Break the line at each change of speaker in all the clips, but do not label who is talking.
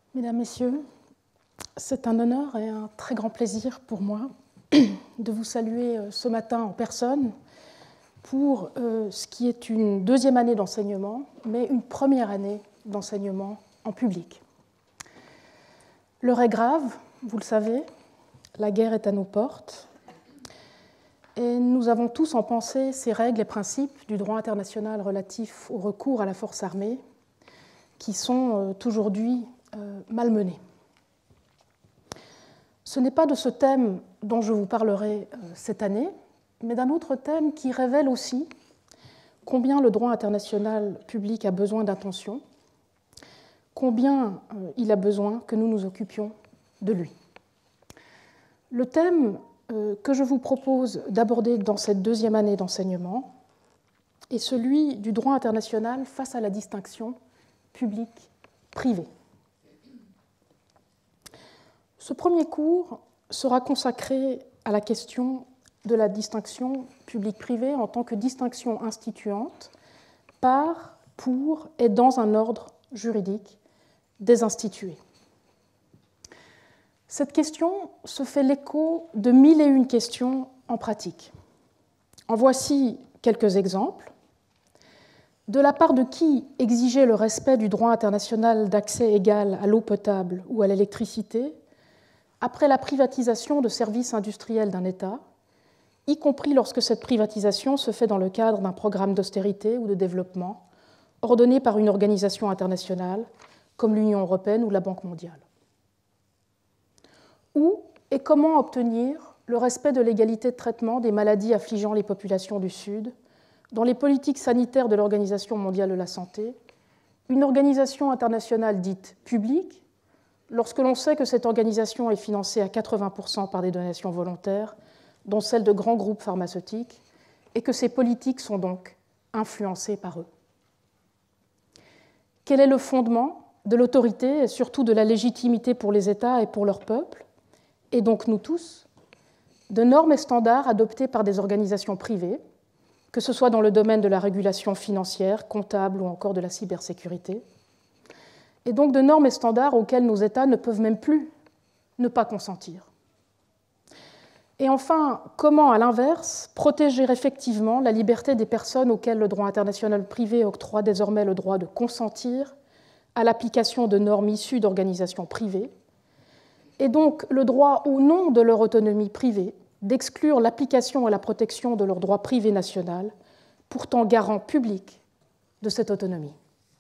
Mesdames, Messieurs, c'est un honneur et un très grand plaisir pour moi de vous saluer ce matin en personne pour ce qui est une deuxième année d'enseignement, mais une première année d'enseignement en public. L'heure est grave, vous le savez, la guerre est à nos portes, et nous avons tous en pensée ces règles et principes du droit international relatifs au recours à la force armée qui sont aujourd'hui malmenés. Ce n'est pas de ce thème dont je vous parlerai cette année, mais d'un autre thème qui révèle aussi combien le droit international public a besoin d'attention, combien il a besoin que nous nous occupions de lui. Le thème que je vous propose d'aborder dans cette deuxième année d'enseignement est celui du droit international face à la distinction public-privé. Ce premier cours sera consacré à la question de la distinction public-privé en tant que distinction instituante par, pour et dans un ordre juridique désinstitué. Cette question se fait l'écho de 1001 questions en pratique. En voici quelques exemples. De la part de qui exiger le respect du droit international d'accès égal à l'eau potable ou à l'électricité après la privatisation de services industriels d'un État, y compris lorsque cette privatisation se fait dans le cadre d'un programme d'austérité ou de développement ordonné par une organisation internationale comme l'Union européenne ou la Banque mondiale. Où et comment obtenir le respect de l'égalité de traitement des maladies affligeant les populations du Sud dans les politiques sanitaires de l'Organisation mondiale de la santé, une organisation internationale dite publique, lorsque l'on sait que cette organisation est financée à 80% par des donations volontaires, dont celles de grands groupes pharmaceutiques, et que ces politiques sont donc influencées par eux. Quel est le fondement de l'autorité et surtout de la légitimité pour les États et pour leurs peuples, et donc nous tous, de normes et standards adoptés par des organisations privées, que ce soit dans le domaine de la régulation financière, comptable ou encore de la cybersécurité, et donc de normes et standards auxquels nos États ne peuvent même plus ne pas consentir. Et enfin, comment, à l'inverse, protéger effectivement la liberté des personnes auxquelles le droit international privé octroie désormais le droit de consentir à l'application de normes issues d'organisations privées, et donc le droit, au nom de leur autonomie privée, d'exclure l'application et la protection de leur droit privé national, pourtant garant public de cette autonomie.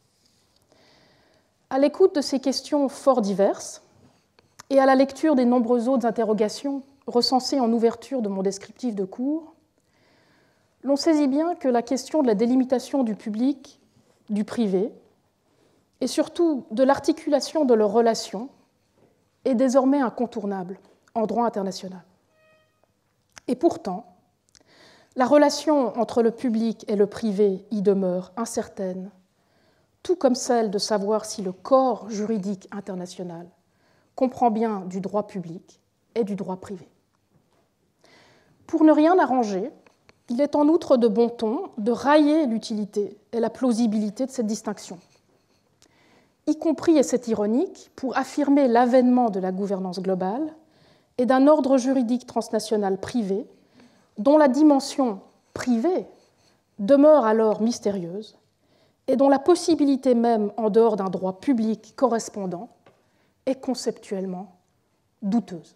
À l'écoute de ces questions fort diverses et à la lecture des nombreuses autres interrogations recensées en ouverture de mon descriptif de cours, l'on saisit bien que la question de la délimitation du public, du privé, et surtout de l'articulation de leurs relations est désormais incontournable en droit international. Et pourtant, la relation entre le public et le privé y demeure incertaine, tout comme celle de savoir si le corps juridique international comprend bien du droit public et du droit privé. Pour ne rien arranger, il est en outre de bon ton de railler l'utilité et la plausibilité de cette distinction, y compris, et c'est ironique, pour affirmer l'avènement de la gouvernance globale et d'un ordre juridique transnational privé dont la dimension privée demeure alors mystérieuse et dont la possibilité même en dehors d'un droit public correspondant est conceptuellement douteuse.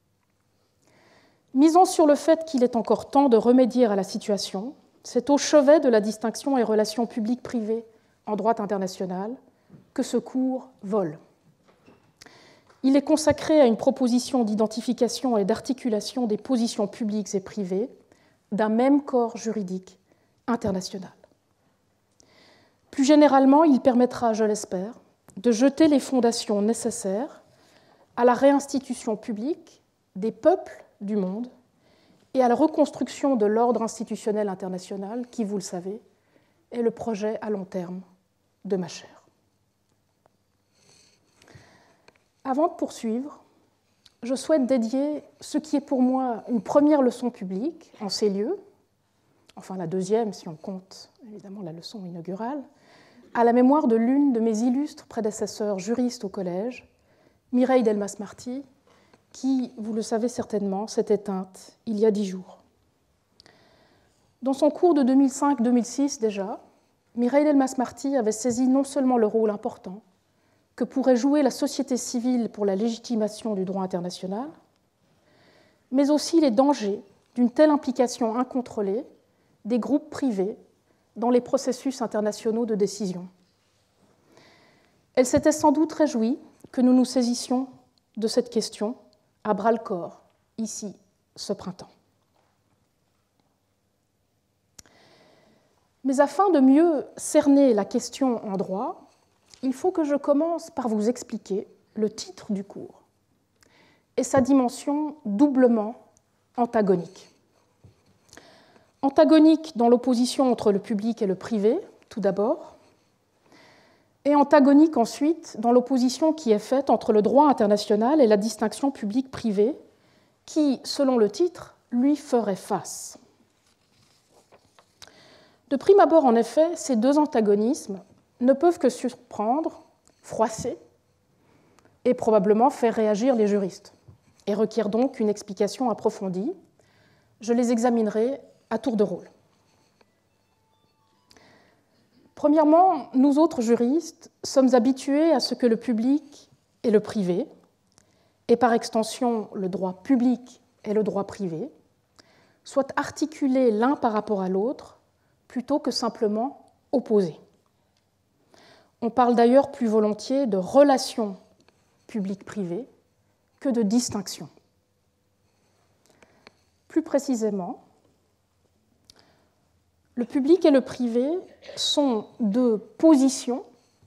Misons sur le fait qu'il est encore temps de remédier à la situation, c'est au chevet de la distinction et relations publiques-privées en droit international que ce cours vole. Il est consacré à une proposition d'identification et d'articulation des positions publiques et privées d'un même corps juridique international. Plus généralement, il permettra, je l'espère, de jeter les fondations nécessaires à la réinstitution publique des peuples du monde et à la reconstruction de l'ordre institutionnel international qui, vous le savez, est le projet à long terme de ma chaire. Avant de poursuivre, je souhaite dédier ce qui est pour moi une première leçon publique en ces lieux, enfin la deuxième si on compte évidemment la leçon inaugurale, à la mémoire de l'une de mes illustres prédécesseurs juristes au collège, Mireille Delmas-Marty, qui, vous le savez certainement, s'est éteinte il y a 10 jours. Dans son cours de 2005-2006 déjà, Mireille Delmas-Marty avait saisi non seulement le rôle important que pourrait jouer la société civile pour la légitimation du droit international, mais aussi les dangers d'une telle implication incontrôlée des groupes privés dans les processus internationaux de décision. Elle s'était sans doute réjouie que nous nous saisissions de cette question à bras-le-corps, ici, ce printemps. Mais afin de mieux cerner la question en droit, il faut que je commence par vous expliquer le titre du cours et sa dimension doublement antagonique. Antagonique dans l'opposition entre le public et le privé, tout d'abord, et antagonique ensuite dans l'opposition qui est faite entre le droit international et la distinction publique-privée, qui, selon le titre, lui ferait face. De prime abord, en effet, ces deux antagonismes ne peuvent que surprendre, froisser et probablement faire réagir les juristes, et requièrent donc une explication approfondie. Je les examinerai à tour de rôle. Premièrement, nous autres juristes sommes habitués à ce que le public et le privé, et par extension le droit public et le droit privé, soient articulés l'un par rapport à l'autre plutôt que simplement opposés. On parle d'ailleurs plus volontiers de relation public-privé que de distinction. Plus précisément, le public et le privé sont deux positions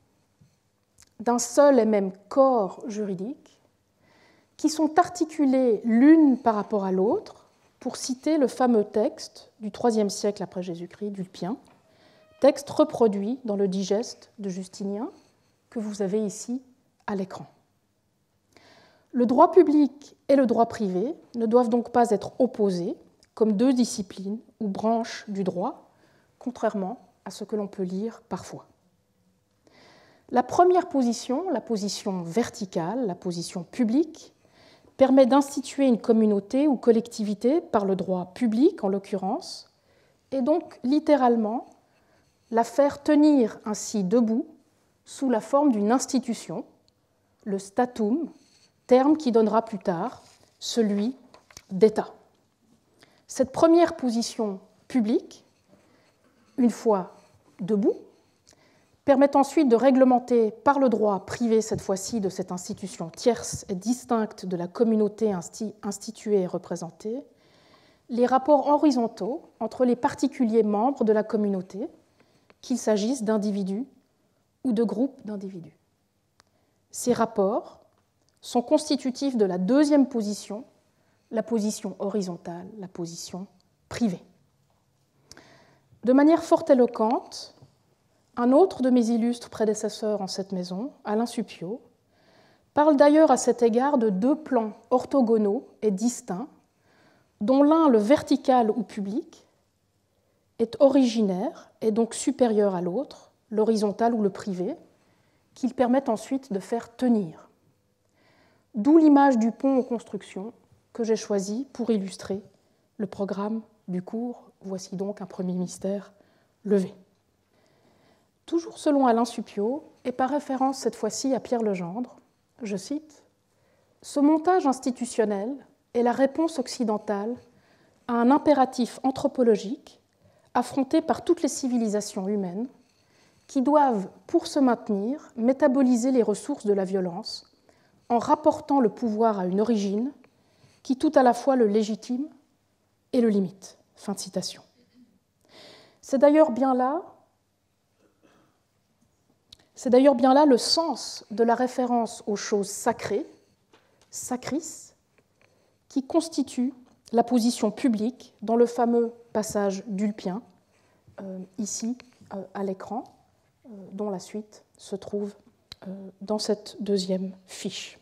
d'un seul et même corps juridique qui sont articulées l'une par rapport à l'autre, pour citer le fameux texte du IIIe siècle après Jésus-Christ, d'Ulpien, texte reproduit dans le digeste de Justinien que vous avez ici à l'écran. Le droit public et le droit privé ne doivent donc pas être opposés comme deux disciplines ou branches du droit, contrairement à ce que l'on peut lire parfois. La première position, la position verticale, la position publique, permet d'instituer une communauté ou collectivité par le droit public en l'occurrence, et donc littéralement la faire tenir ainsi debout sous la forme d'une institution, le statum, terme qui donnera plus tard celui d'État. Cette première position publique, une fois debout, permet ensuite de réglementer par le droit privé, cette fois-ci de cette institution tierce et distincte de la communauté instituée et représentée, les rapports horizontaux entre les particuliers membres de la communauté, qu'il s'agisse d'individus ou de groupes d'individus. Ces rapports sont constitutifs de la deuxième position, la position horizontale, la position privée. De manière fort éloquente, un autre de mes illustres prédécesseurs en cette maison, Alain Supiot, parle d'ailleurs à cet égard de deux plans orthogonaux et distincts, dont l'un, le vertical ou public, est originaire et donc supérieur à l'autre, l'horizontal ou le privé, qu'il permet ensuite de faire tenir. D'où l'image du pont en construction que j'ai choisie pour illustrer le programme du cours. Voici donc un premier mystère levé. Toujours selon Alain Supiot, et par référence cette fois-ci à Pierre Legendre, je cite, « Ce montage institutionnel est la réponse occidentale à un impératif anthropologique affronté par toutes les civilisations humaines qui doivent, pour se maintenir, métaboliser les ressources de la violence en rapportant le pouvoir à une origine qui tout à la fois le légitime et le limite. » Fin de citation. C'est d'ailleurs bien là le sens de la référence aux choses sacrées, sacris, qui constitue la position publique dans le fameux passage d'Ulpien, ici à l'écran, dont la suite se trouve dans cette deuxième fiche.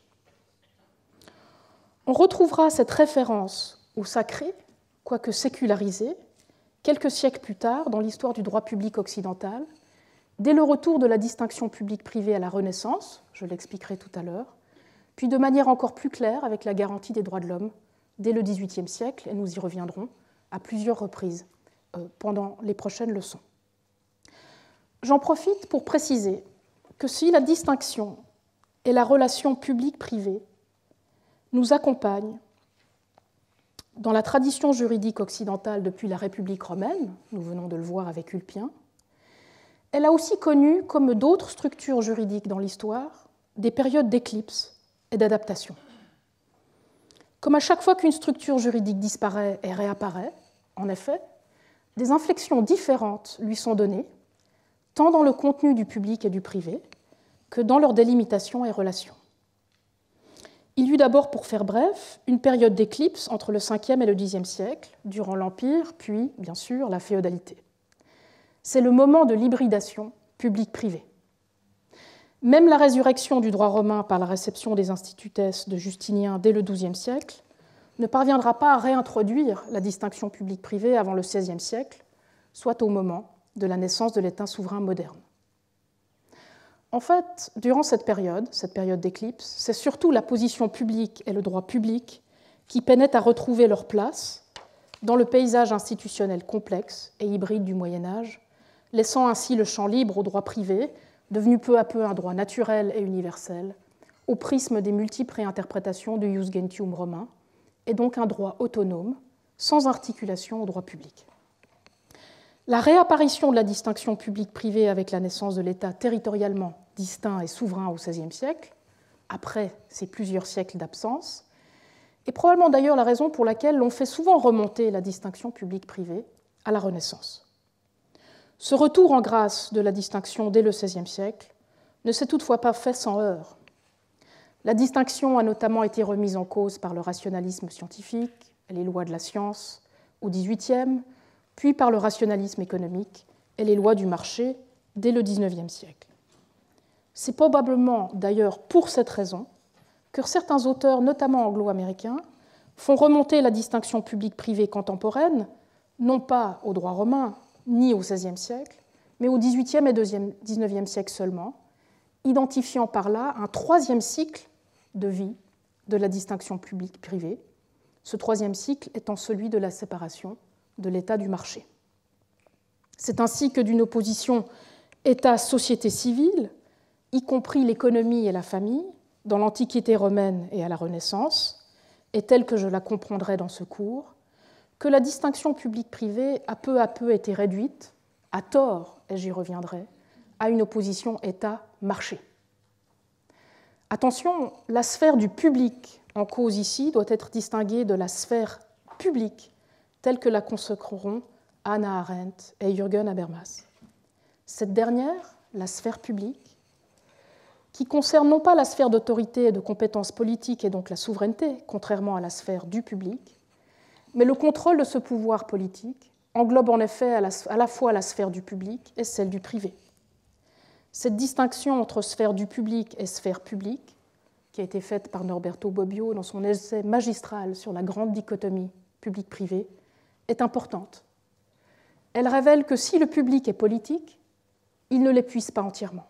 On retrouvera cette référence au sacré, quoique sécularisée, quelques siècles plus tard dans l'histoire du droit public occidental, dès le retour de la distinction publique-privée à la Renaissance, je l'expliquerai tout à l'heure, puis de manière encore plus claire avec la garantie des droits de l'homme dès le XVIIIe siècle, et nous y reviendrons à plusieurs reprises pendant les prochaines leçons. J'en profite pour préciser que si la distinction et la relation publique-privée nous accompagnent dans la tradition juridique occidentale depuis la République romaine, nous venons de le voir avec Ulpien, elle a aussi connu, comme d'autres structures juridiques dans l'histoire, des périodes d'éclipse et d'adaptation. Comme à chaque fois qu'une structure juridique disparaît et réapparaît, en effet, des inflexions différentes lui sont données, tant dans le contenu du public et du privé que dans leur délimitation et relations. Il y eut d'abord, pour faire bref, une période d'éclipse entre le 5e et le 10e siècle, durant l'Empire, puis, bien sûr, la féodalité. C'est le moment de l'hybridation public-privé. Même la résurrection du droit romain par la réception des institutes de Justinien dès le XIIe siècle ne parviendra pas à réintroduire la distinction public-privé avant le XVIe siècle, soit au moment de la naissance de l'État souverain moderne. En fait, durant cette période d'éclipse, c'est surtout la position publique et le droit public qui peinaient à retrouver leur place dans le paysage institutionnel complexe et hybride du Moyen-Âge, laissant ainsi le champ libre au droit privé, devenu peu à peu un droit naturel et universel, au prisme des multiples réinterprétations du ius gentium romain, et donc un droit autonome, sans articulation au droit public. La réapparition de la distinction publique-privée avec la naissance de l'État territorialement distinct et souverain au XVIe siècle, après ces plusieurs siècles d'absence, est probablement d'ailleurs la raison pour laquelle l'on fait souvent remonter la distinction publique-privée à la Renaissance. Ce retour en grâce de la distinction dès le XVIe siècle ne s'est toutefois pas fait sans heurts. La distinction a notamment été remise en cause par le rationalisme scientifique et les lois de la science au XVIIIe, puis par le rationalisme économique et les lois du marché dès le XIXe siècle. C'est probablement d'ailleurs pour cette raison que certains auteurs, notamment anglo-américains, font remonter la distinction publique-privée contemporaine, non pas au droit romain ni au XVIe siècle, mais au XVIIIe et XIXe siècle seulement, identifiant par là un troisième cycle de vie de la distinction publique-privée, ce troisième cycle étant celui de la séparation de l'état du marché. C'est ainsi que d'une opposition État-société civile, y compris l'économie et la famille, dans l'Antiquité romaine et à la Renaissance, et telle que je la comprendrai dans ce cours, que la distinction publique-privée a peu à peu été réduite, à tort, et j'y reviendrai, à une opposition État-marché. Attention, la sphère du public en cause ici doit être distinguée de la sphère publique telle que la consacreront Hannah Arendt et Jürgen Habermas. Cette dernière, la sphère publique, qui concerne non pas la sphère d'autorité et de compétences politiques et donc la souveraineté, contrairement à la sphère du public, mais le contrôle de ce pouvoir politique englobe en effet à la fois la sphère du public et celle du privé. Cette distinction entre sphère du public et sphère publique, qui a été faite par Norberto Bobbio dans son essai magistral sur la grande dichotomie public-privé, est importante. Elle révèle que si le public est politique, il ne l'épuise pas entièrement.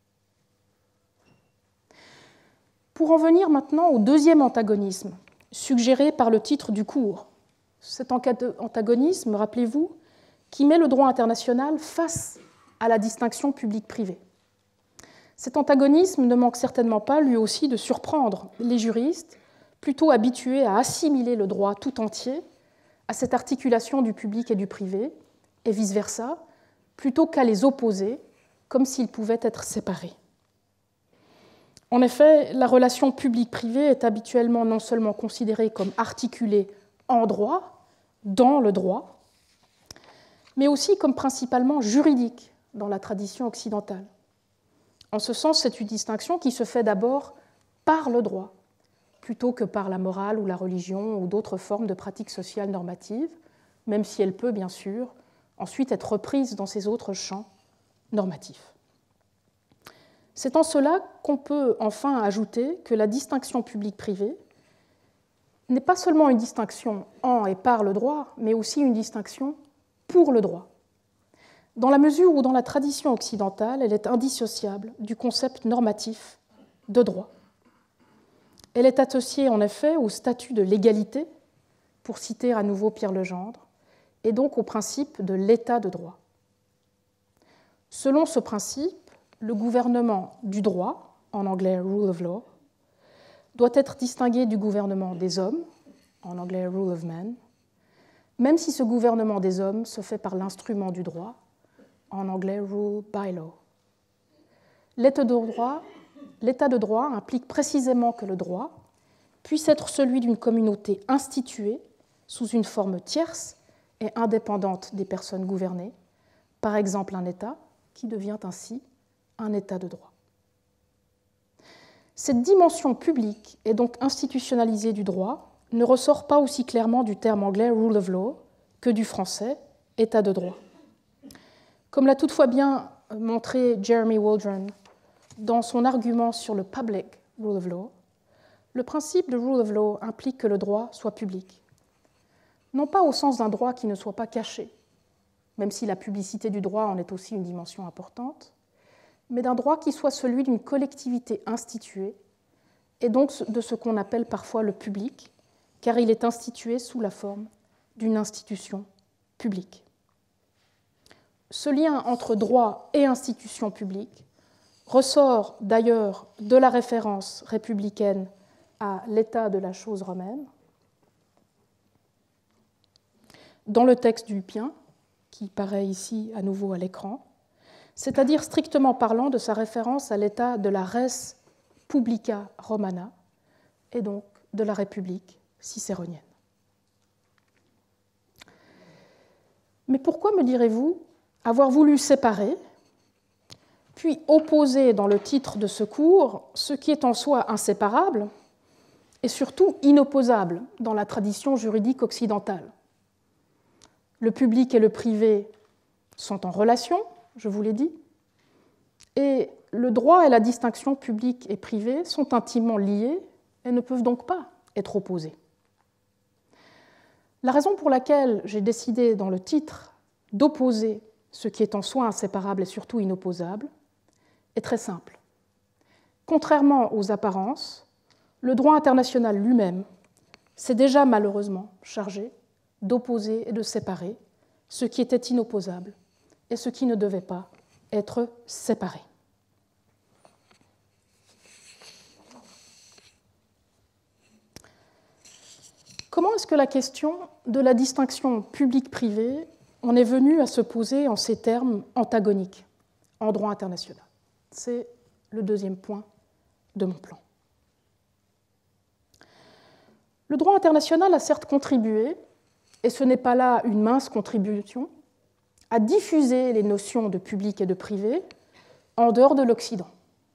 Pour en venir maintenant au deuxième antagonisme, suggéré par le titre du cours, cet antagonisme, rappelez-vous, qui met le droit international face à la distinction publique-privée. Cet antagonisme ne manque certainement pas, lui aussi, de surprendre les juristes, plutôt habitués à assimiler le droit tout entier à cette articulation du public et du privé, et vice-versa, plutôt qu'à les opposer, comme s'ils pouvaient être séparés. En effet, la relation publique-privée est habituellement non seulement considérée comme articulée en droit, dans le droit, mais aussi comme principalement juridique dans la tradition occidentale. En ce sens, c'est une distinction qui se fait d'abord par le droit, plutôt que par la morale ou la religion ou d'autres formes de pratiques sociales normatives, même si elle peut, bien sûr, ensuite être reprise dans ces autres champs normatifs. C'est en cela qu'on peut enfin ajouter que la distinction publique-privée n'est pas seulement une distinction en et par le droit, mais aussi une distinction pour le droit, dans la mesure où dans la tradition occidentale, elle est indissociable du concept normatif de droit. Elle est associée en effet au statut de légalité, pour citer à nouveau Pierre Legendre, et donc au principe de l'état de droit. Selon ce principe, le gouvernement du droit, en anglais rule of law, doit être distingué du gouvernement des hommes, en anglais rule of men, même si ce gouvernement des hommes se fait par l'instrument du droit, en anglais rule by law. L'état de droit implique précisément que le droit puisse être celui d'une communauté instituée sous une forme tierce et indépendante des personnes gouvernées, par exemple un État qui devient ainsi un État de droit. Cette dimension publique et donc institutionnalisée du droit ne ressort pas aussi clairement du terme anglais rule of law que du français État de droit. Comme l'a toutefois bien montré Jeremy Waldron dans son argument sur le public rule of law, le principe de rule of law implique que le droit soit public. Non pas au sens d'un droit qui ne soit pas caché, même si la publicité du droit en est aussi une dimension importante, mais d'un droit qui soit celui d'une collectivité instituée, et donc de ce qu'on appelle parfois le public, car il est institué sous la forme d'une institution publique. Ce lien entre droit et institution publique ressort d'ailleurs de la référence républicaine à l'état de la chose romaine dans le texte du Lupien, qui paraît ici à nouveau à l'écran, c'est-à-dire strictement parlant de sa référence à l'état de la res publica romana, et donc de la République cicéronienne. Mais pourquoi, me direz-vous, avoir voulu séparer, puis opposer dans le titre de ce cours ce qui est en soi inséparable et surtout inopposable dans la tradition juridique occidentale? Le public et le privé sont en relation, je vous l'ai dit, et le droit et la distinction publique et privée sont intimement liés et ne peuvent donc pas être opposés. La raison pour laquelle j'ai décidé dans le titre d'opposer ce qui est en soi inséparable et surtout inopposable est très simple. Contrairement aux apparences, le droit international lui-même s'est déjà malheureusement chargé d'opposer et de séparer ce qui était inopposable et ce qui ne devait pas être séparé. Comment est-ce que la question de la distinction publique-privée en est venue à se poser en ces termes antagoniques en droit international? C'est le deuxième point de mon plan. Le droit international a certes contribué, et ce n'est pas là une mince contribution, à diffuser les notions de public et de privé en dehors de l'Occident.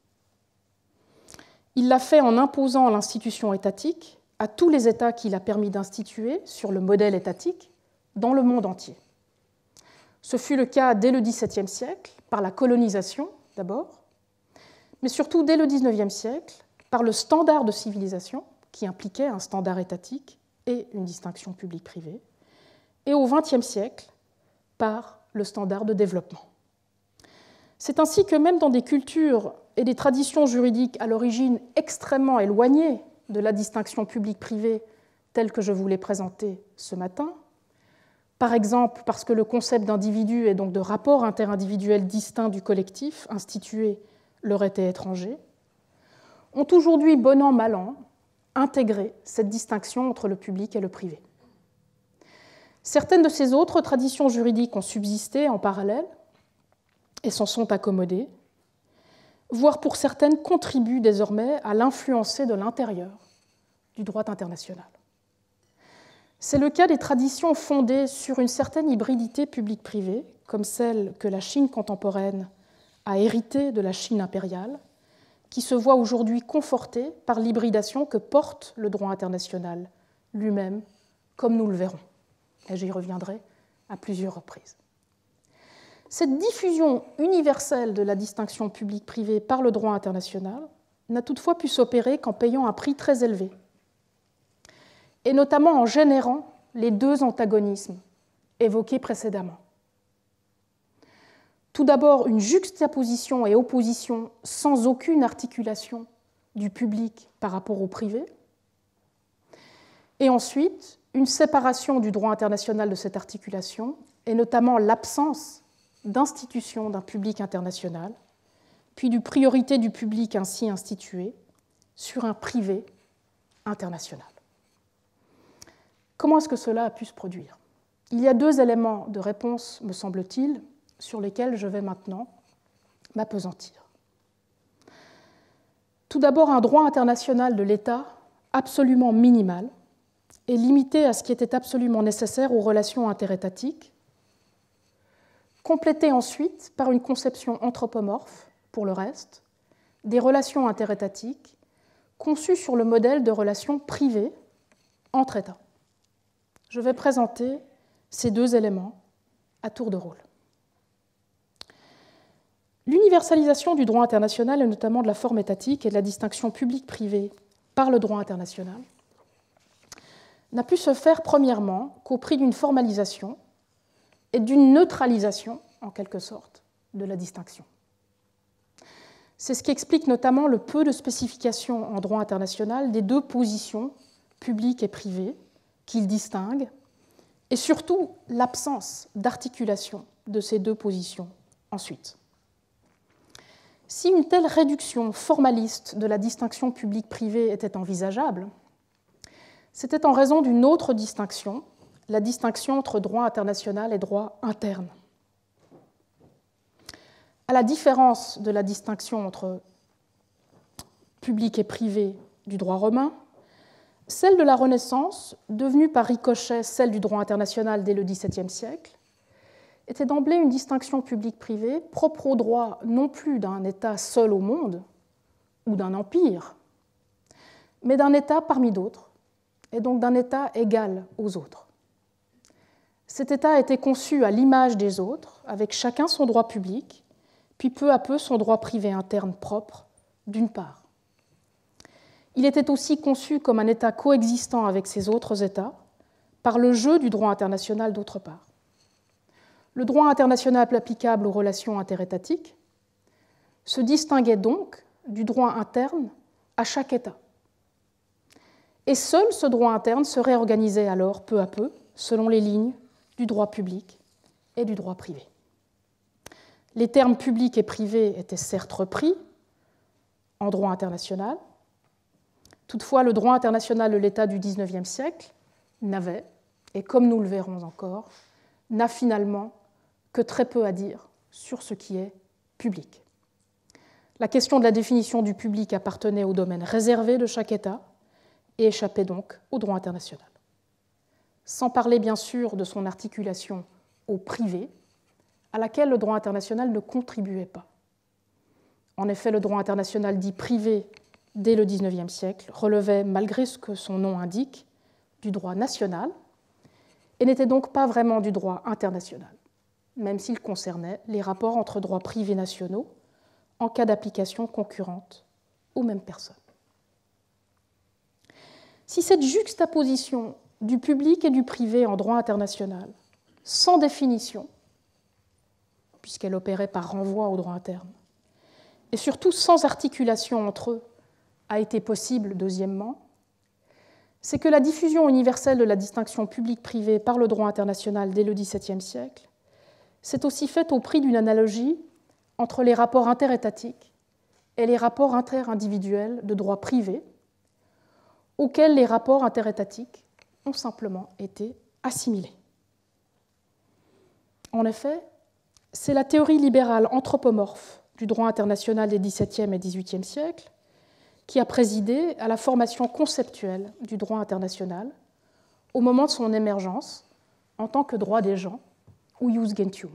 Il l'a fait en imposant l'institution étatique à tous les États qu'il a permis d'instituer sur le modèle étatique dans le monde entier. Ce fut le cas dès le XVIIe siècle, par la colonisation d'abord, mais surtout dès le XIXe siècle, par le standard de civilisation, qui impliquait un standard étatique et une distinction publique-privée, et au XXe siècle, par le standard de développement. C'est ainsi que même dans des cultures et des traditions juridiques à l'origine extrêmement éloignées de la distinction publique-privée telle que je vous l'ai présentée ce matin, par exemple parce que le concept d'individu et donc de rapport interindividuel distinct du collectif institué leur était étranger, ont aujourd'hui, bon an, mal an, intégré cette distinction entre le public et le privé. Certaines de ces autres traditions juridiques ont subsisté en parallèle et s'en sont accommodées, voire pour certaines contribuent désormais à l'influencer de l'intérieur du droit international. C'est le cas des traditions fondées sur une certaine hybridité publique-privée, comme celle que la Chine contemporaine a héritée de la Chine impériale, qui se voit aujourd'hui confortée par l'hybridation que porte le droit international lui-même, comme nous le verrons. Et j'y reviendrai à plusieurs reprises. Cette diffusion universelle de la distinction publique-privée par le droit international n'a toutefois pu s'opérer qu'en payant un prix très élevé, et notamment en générant les deux antagonismes évoqués précédemment. Tout d'abord, une juxtaposition et opposition sans aucune articulation du public par rapport au privé, et ensuite une séparation du droit international de cette articulation, et notamment l'absence d'institution d'un public international, puis du priorité du public ainsi institué sur un privé international. Comment est-ce que cela a pu se produire? Il y a deux éléments de réponse, me semble-t-il, sur lesquels je vais maintenant m'appesantir. Tout d'abord, un droit international de l'État absolument minimal et limité à ce qui était absolument nécessaire aux relations interétatiques, complété ensuite par une conception anthropomorphe, pour le reste, des relations interétatiques conçues sur le modèle de relations privées entre États. Je vais présenter ces deux éléments à tour de rôle. L'universalisation du droit international, et notamment de la forme étatique et de la distinction publique-privée par le droit international, n'a pu se faire premièrement qu'au prix d'une formalisation et d'une neutralisation, en quelque sorte, de la distinction. C'est ce qui explique notamment le peu de spécification en droit international des deux positions, publiques et privées, qu'il distingue, et surtout l'absence d'articulation de ces deux positions ensuite. Si une telle réduction formaliste de la distinction publique-privée était envisageable, c'était en raison d'une autre distinction, la distinction entre droit international et droit interne. À la différence de la distinction entre public et privé du droit romain, celle de la Renaissance, devenue par ricochet celle du droit international dès le XVIIe siècle, était d'emblée une distinction publique-privée propre au droit non plus d'un État seul au monde ou d'un empire, mais d'un État parmi d'autres, et donc d'un État égal aux autres. Cet État était conçu à l'image des autres, avec chacun son droit public, puis peu à peu son droit privé interne propre, d'une part. Il était aussi conçu comme un État coexistant avec ses autres États, par le jeu du droit international d'autre part. Le droit international applicable aux relations interétatiques se distinguait donc du droit interne à chaque État. Et seul ce droit interne se réorganisait alors peu à peu selon les lignes du droit public et du droit privé. Les termes public et privé étaient certes repris en droit international. Toutefois, le droit international de l'État du XIXe siècle n'avait, et comme nous le verrons encore, n'a finalement que très peu à dire sur ce qui est public. La question de la définition du public appartenait au domaine réservé de chaque État et échappait donc au droit international. Sans parler bien sûr de son articulation au privé, à laquelle le droit international ne contribuait pas. En effet, le droit international dit privé dès le XIXe siècle relevait, malgré ce que son nom indique, du droit national et n'était donc pas vraiment du droit international, même s'il concernait les rapports entre droits privés nationaux en cas d'application concurrente aux mêmes personnes. Si cette juxtaposition du public et du privé en droit international, sans définition, puisqu'elle opérait par renvoi au droit interne, et surtout sans articulation entre eux, a été possible, deuxièmement, c'est que la diffusion universelle de la distinction publique-privée par le droit international dès le XVIIe siècle s'est aussi faite au prix d'une analogie entre les rapports interétatiques et les rapports interindividuels de droit privé, auxquels les rapports interétatiques ont simplement été assimilés. En effet, c'est la théorie libérale anthropomorphe du droit international des XVIIe et XVIIIe siècles qui a présidé à la formation conceptuelle du droit international au moment de son émergence en tant que droit des gens, ou ius gentium.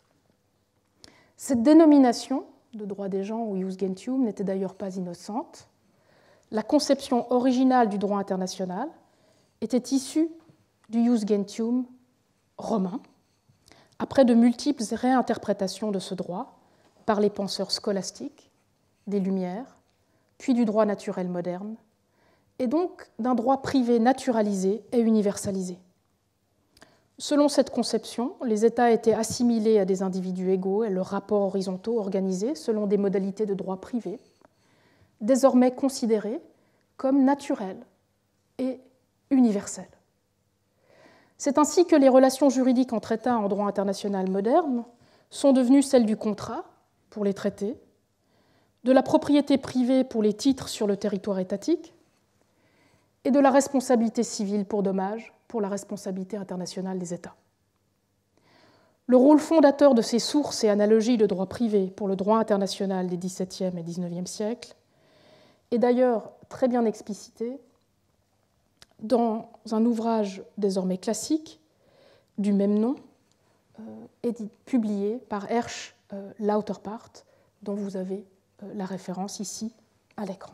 Cette dénomination de droit des gens ou ius gentium n'était d'ailleurs pas innocente. La conception originale du droit international était issue du ius gentium romain, après de multiples réinterprétations de ce droit par les penseurs scolastiques, des Lumières, puis du droit naturel moderne, et donc d'un droit privé naturalisé et universalisé. Selon cette conception, les États étaient assimilés à des individus égaux et leurs rapports horizontaux organisés selon des modalités de droit privé, désormais considérés comme naturels et universels. C'est ainsi que les relations juridiques entre États en droit international moderne sont devenues celles du contrat pour les traités, de la propriété privée pour les titres sur le territoire étatique et de la responsabilité civile pour dommages pour la responsabilité internationale des États. Le rôle fondateur de ces sources et analogies de droit privé pour le droit international des XVIIe et XIXe siècles est d'ailleurs très bien explicité dans un ouvrage désormais classique du même nom, publié par Hersch Lauterpacht, dont vous avez la référence ici à l'écran.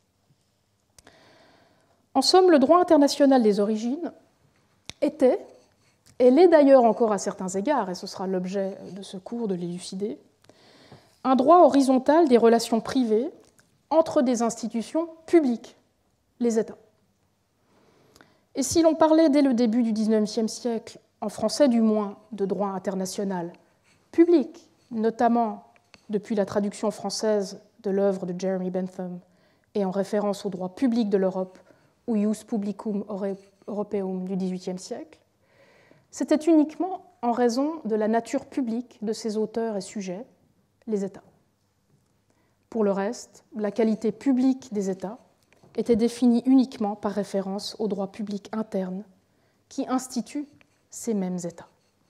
En somme, le droit international des origines était, et l'est d'ailleurs encore à certains égards, et ce sera l'objet de ce cours de l'élucider, un droit horizontal des relations privées entre des institutions publiques, les États. Et si l'on parlait dès le début du XIXe siècle, en français du moins, de droit international public, notamment depuis la traduction française de l'œuvre de Jeremy Bentham et en référence au droit public de l'Europe, ou Ius Publicum Europaeum du XVIIIe siècle, c'était uniquement en raison de la nature publique de ses auteurs et sujets, les États. Pour le reste, la qualité publique des États était définie uniquement par référence au droit public interne qui institue ces mêmes États.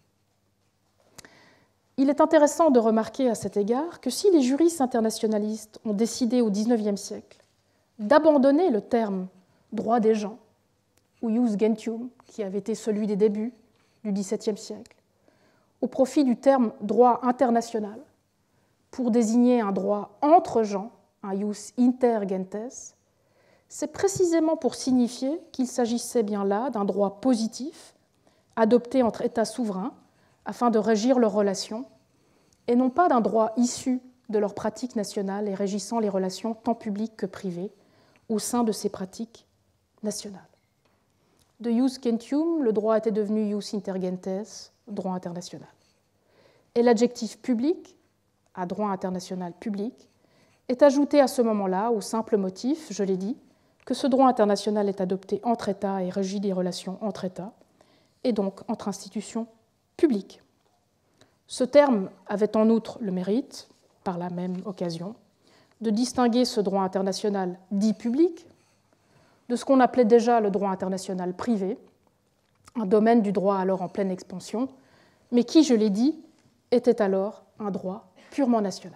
Il est intéressant de remarquer à cet égard que si les juristes internationalistes ont décidé au XIXe siècle d'abandonner le terme droit des gens, ou ius gentium, qui avait été celui des débuts du XVIIe siècle, au profit du terme droit international, pour désigner un droit entre gens, un ius inter gentes, c'est précisément pour signifier qu'il s'agissait bien là d'un droit positif, adopté entre États souverains, afin de régir leurs relations, et non pas d'un droit issu de leurs pratiques nationales et régissant les relations tant publiques que privées au sein de ces pratiques nationales. De ius gentium, le droit était devenu ius inter gentes, droit international. Et l'adjectif public, à droit international public, est ajouté à ce moment-là au simple motif, je l'ai dit, que ce droit international est adopté entre États et régit les relations entre États, et donc entre institutions publiques. Ce terme avait en outre le mérite, par la même occasion, de distinguer ce droit international dit public de ce qu'on appelait déjà le droit international privé, un domaine du droit alors en pleine expansion, mais qui, je l'ai dit, était alors un droit purement national.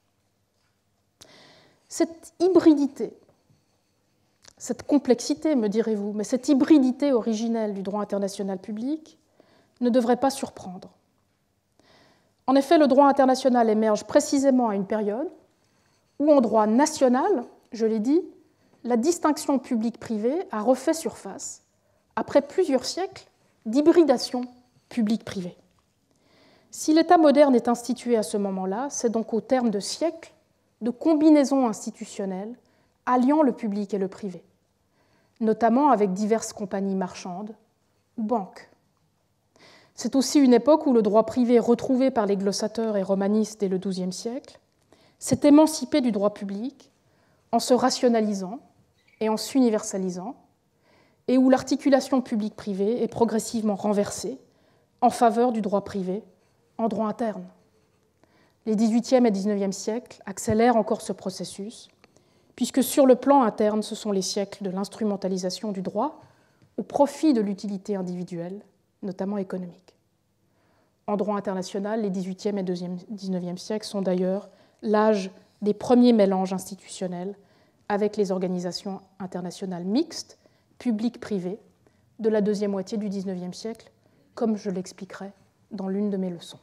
Cette hybridité, cette complexité, me direz-vous, mais cette hybridité originelle du droit international public ne devrait pas surprendre. En effet, le droit international émerge précisément à une période où, en droit national, je l'ai dit, la distinction publique-privée a refait surface après plusieurs siècles d'hybridation publique-privée. Si l'État moderne est institué à ce moment-là, c'est donc au terme de siècles de combinaisons institutionnelles alliant le public et le privé, notamment avec diverses compagnies marchandes ou banques. C'est aussi une époque où le droit privé retrouvé par les glossateurs et romanistes dès le XIIe siècle s'est émancipé du droit public en se rationalisant et en s'universalisant, et où l'articulation publique-privée est progressivement renversée en faveur du droit privé en droit interne. Les XVIIIe et XIXe siècles accélèrent encore ce processus, puisque sur le plan interne, ce sont les siècles de l'instrumentalisation du droit au profit de l'utilité individuelle, notamment économique. En droit international, les XVIIIe et XIXe siècles sont d'ailleurs l'âge des premiers mélanges institutionnels avec les organisations internationales mixtes, publiques-privées, de la deuxième moitié du XIXe siècle, comme je l'expliquerai dans l'une de mes leçons.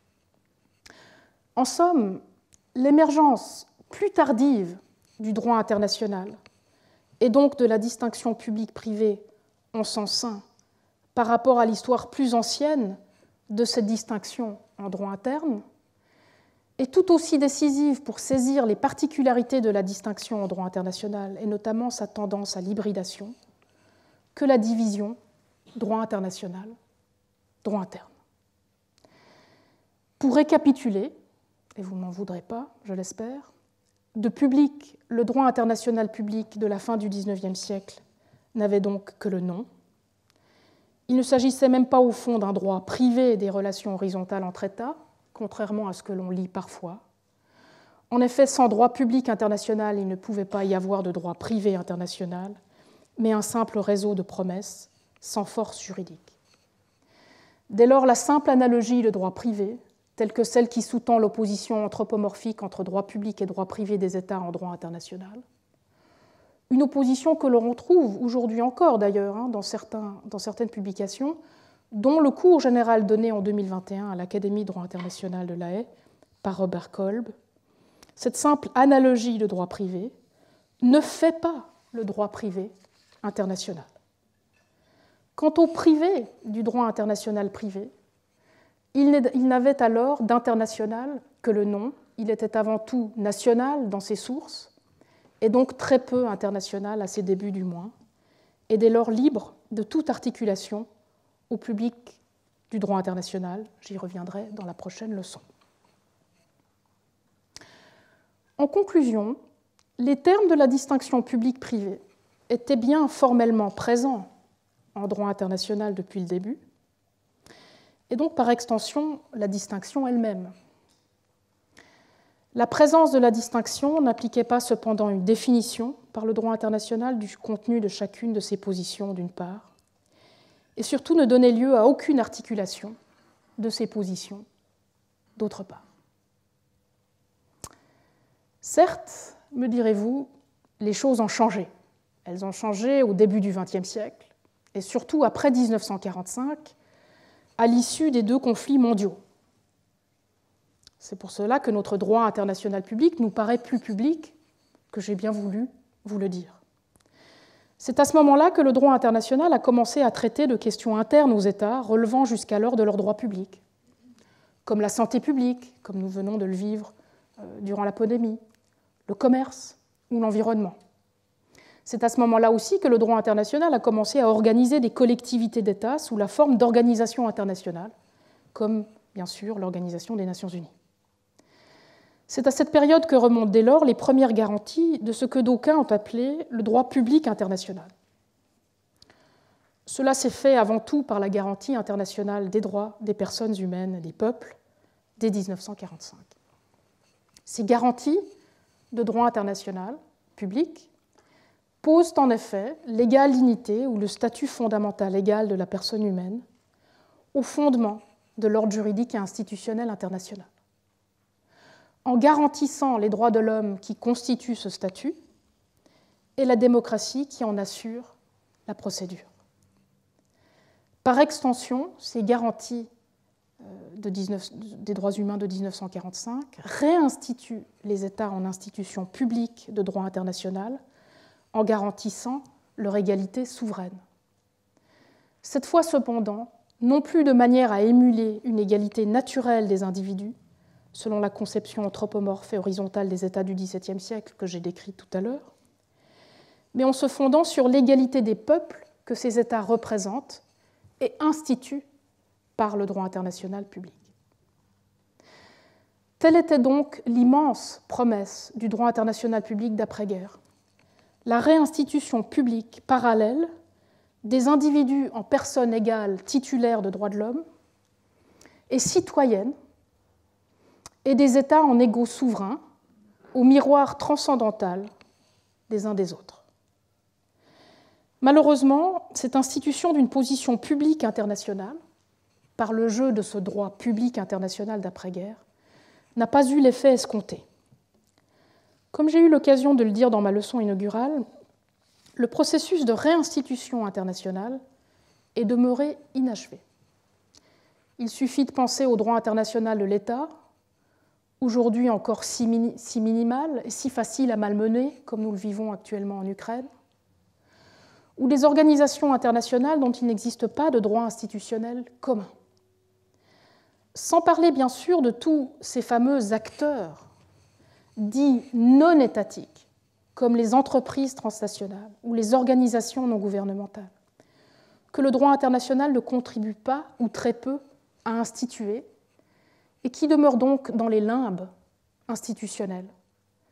En somme, l'émergence plus tardive du droit international et donc de la distinction publique-privée en son sein par rapport à l'histoire plus ancienne de cette distinction en droit interne est tout aussi décisive pour saisir les particularités de la distinction en droit international et notamment sa tendance à l'hybridation que la division droit international, droit interne. Pour récapituler, et vous ne m'en voudrez pas, je l'espère, de public, le droit international public de la fin du XIXe siècle n'avait donc que le nom. Il ne s'agissait même pas au fond d'un droit privé des relations horizontales entre États, contrairement à ce que l'on lit parfois. En effet, sans droit public international, il ne pouvait pas y avoir de droit privé international, mais un simple réseau de promesses sans force juridique. Dès lors, la simple analogie de droit privé, telle que celle qui sous-tend l'opposition anthropomorphique entre droit public et droit privé des États en droit international, une opposition que l'on retrouve aujourd'hui encore d'ailleurs dans certaines publications, dont le cours général donné en 2021 à l'Académie de droit international de La Haye par Robert Kolb. Cette simple analogie de droit privé ne fait pas le droit privé international. Quant au privé du droit international privé, il n'avait alors d'international que le nom, il était avant tout national dans ses sources, et donc très peu international à ses débuts du moins, et dès lors libre de toute articulation au public du droit international. J'y reviendrai dans la prochaine leçon. En conclusion, les termes de la distinction public-privé étaient bien formellement présents en droit international depuis le début, et donc par extension la distinction elle-même. La présence de la distinction n'impliquait pas cependant une définition par le droit international du contenu de chacune de ces positions d'une part, et surtout ne donnait lieu à aucune articulation de ces positions d'autre part. Certes, me direz-vous, les choses ont changé. Elles ont changé au début du XXe siècle, et surtout après 1945, à l'issue des deux conflits mondiaux. C'est pour cela que notre droit international public nous paraît plus public que j'ai bien voulu vous le dire. C'est à ce moment-là que le droit international a commencé à traiter de questions internes aux États relevant jusqu'alors de leur droit public, comme la santé publique, comme nous venons de le vivre durant la pandémie, le commerce ou l'environnement. C'est à ce moment-là aussi que le droit international a commencé à organiser des collectivités d'États sous la forme d'organisations internationales, comme bien sûr l'Organisation des Nations Unies. C'est à cette période que remontent dès lors les premières garanties de ce que d'aucuns ont appelé le droit public international. Cela s'est fait avant tout par la garantie internationale des droits des personnes humaines et des peuples dès 1945. Ces garanties de droit international public posent en effet l'égale dignité ou le statut fondamental égal de la personne humaine au fondement de l'ordre juridique et institutionnel international. En garantissant les droits de l'homme qui constituent ce statut et la démocratie qui en assure la procédure. Par extension, ces garanties des droits humains de 1945 réinstituent les États en institutions publiques de droit international en garantissant leur égalité souveraine. Cette fois cependant, non plus de manière à émuler une égalité naturelle des individus, selon la conception anthropomorphe et horizontale des États du XVIIe siècle que j'ai décrite tout à l'heure, mais en se fondant sur l'égalité des peuples que ces États représentent et instituent par le droit international public. Telle était donc l'immense promesse du droit international public d'après-guerre, la réinstitution publique parallèle des individus en personne égale titulaires de droits de l'homme et citoyennes et des États en égaux souverains au miroir transcendantal des uns des autres. Malheureusement, cette institution d'une position publique internationale, par le jeu de ce droit public international d'après-guerre, n'a pas eu l'effet escompté. Comme j'ai eu l'occasion de le dire dans ma leçon inaugurale, le processus de réinstitution internationale est demeuré inachevé. Il suffit de penser au droit international de l'État, aujourd'hui encore si minimal et si facile à malmener, comme nous le vivons actuellement en Ukraine, ou des organisations internationales dont il n'existe pas de droit institutionnel commun. Sans parler bien sûr de tous ces fameux acteurs dits non étatiques, comme les entreprises transnationales ou les organisations non gouvernementales, que le droit international ne contribue pas ou très peu à instituer et qui demeurent donc dans les limbes institutionnels,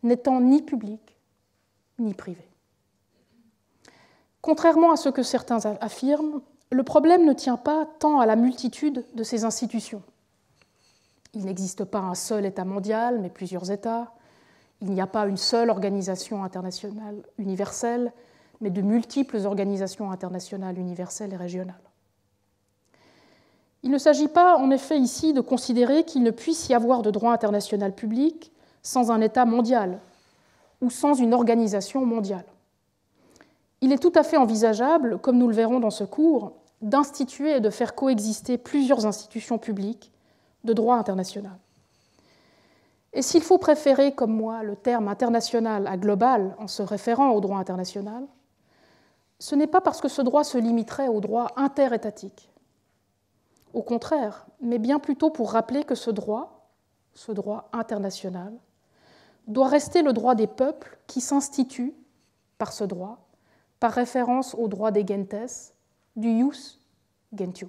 n'étant ni public ni privé. Contrairement à ce que certains affirment, le problème ne tient pas tant à la multitude de ces institutions. Il n'existe pas un seul État mondial, mais plusieurs États. Il n'y a pas une seule organisation internationale universelle, mais de multiples organisations internationales universelles et régionales. Il ne s'agit pas, en effet, ici de considérer qu'il ne puisse y avoir de droit international public sans un État mondial ou sans une organisation mondiale. Il est tout à fait envisageable, comme nous le verrons dans ce cours, d'instituer et de faire coexister plusieurs institutions publiques de droit international. Et s'il faut préférer, comme moi, le terme international à global en se référant au droit international, ce n'est pas parce que ce droit se limiterait au droit interétatique. Au contraire, mais bien plutôt pour rappeler que ce droit international, doit rester le droit des peuples qui s'instituent par ce droit, par référence au droit des gentes, du jus gentium.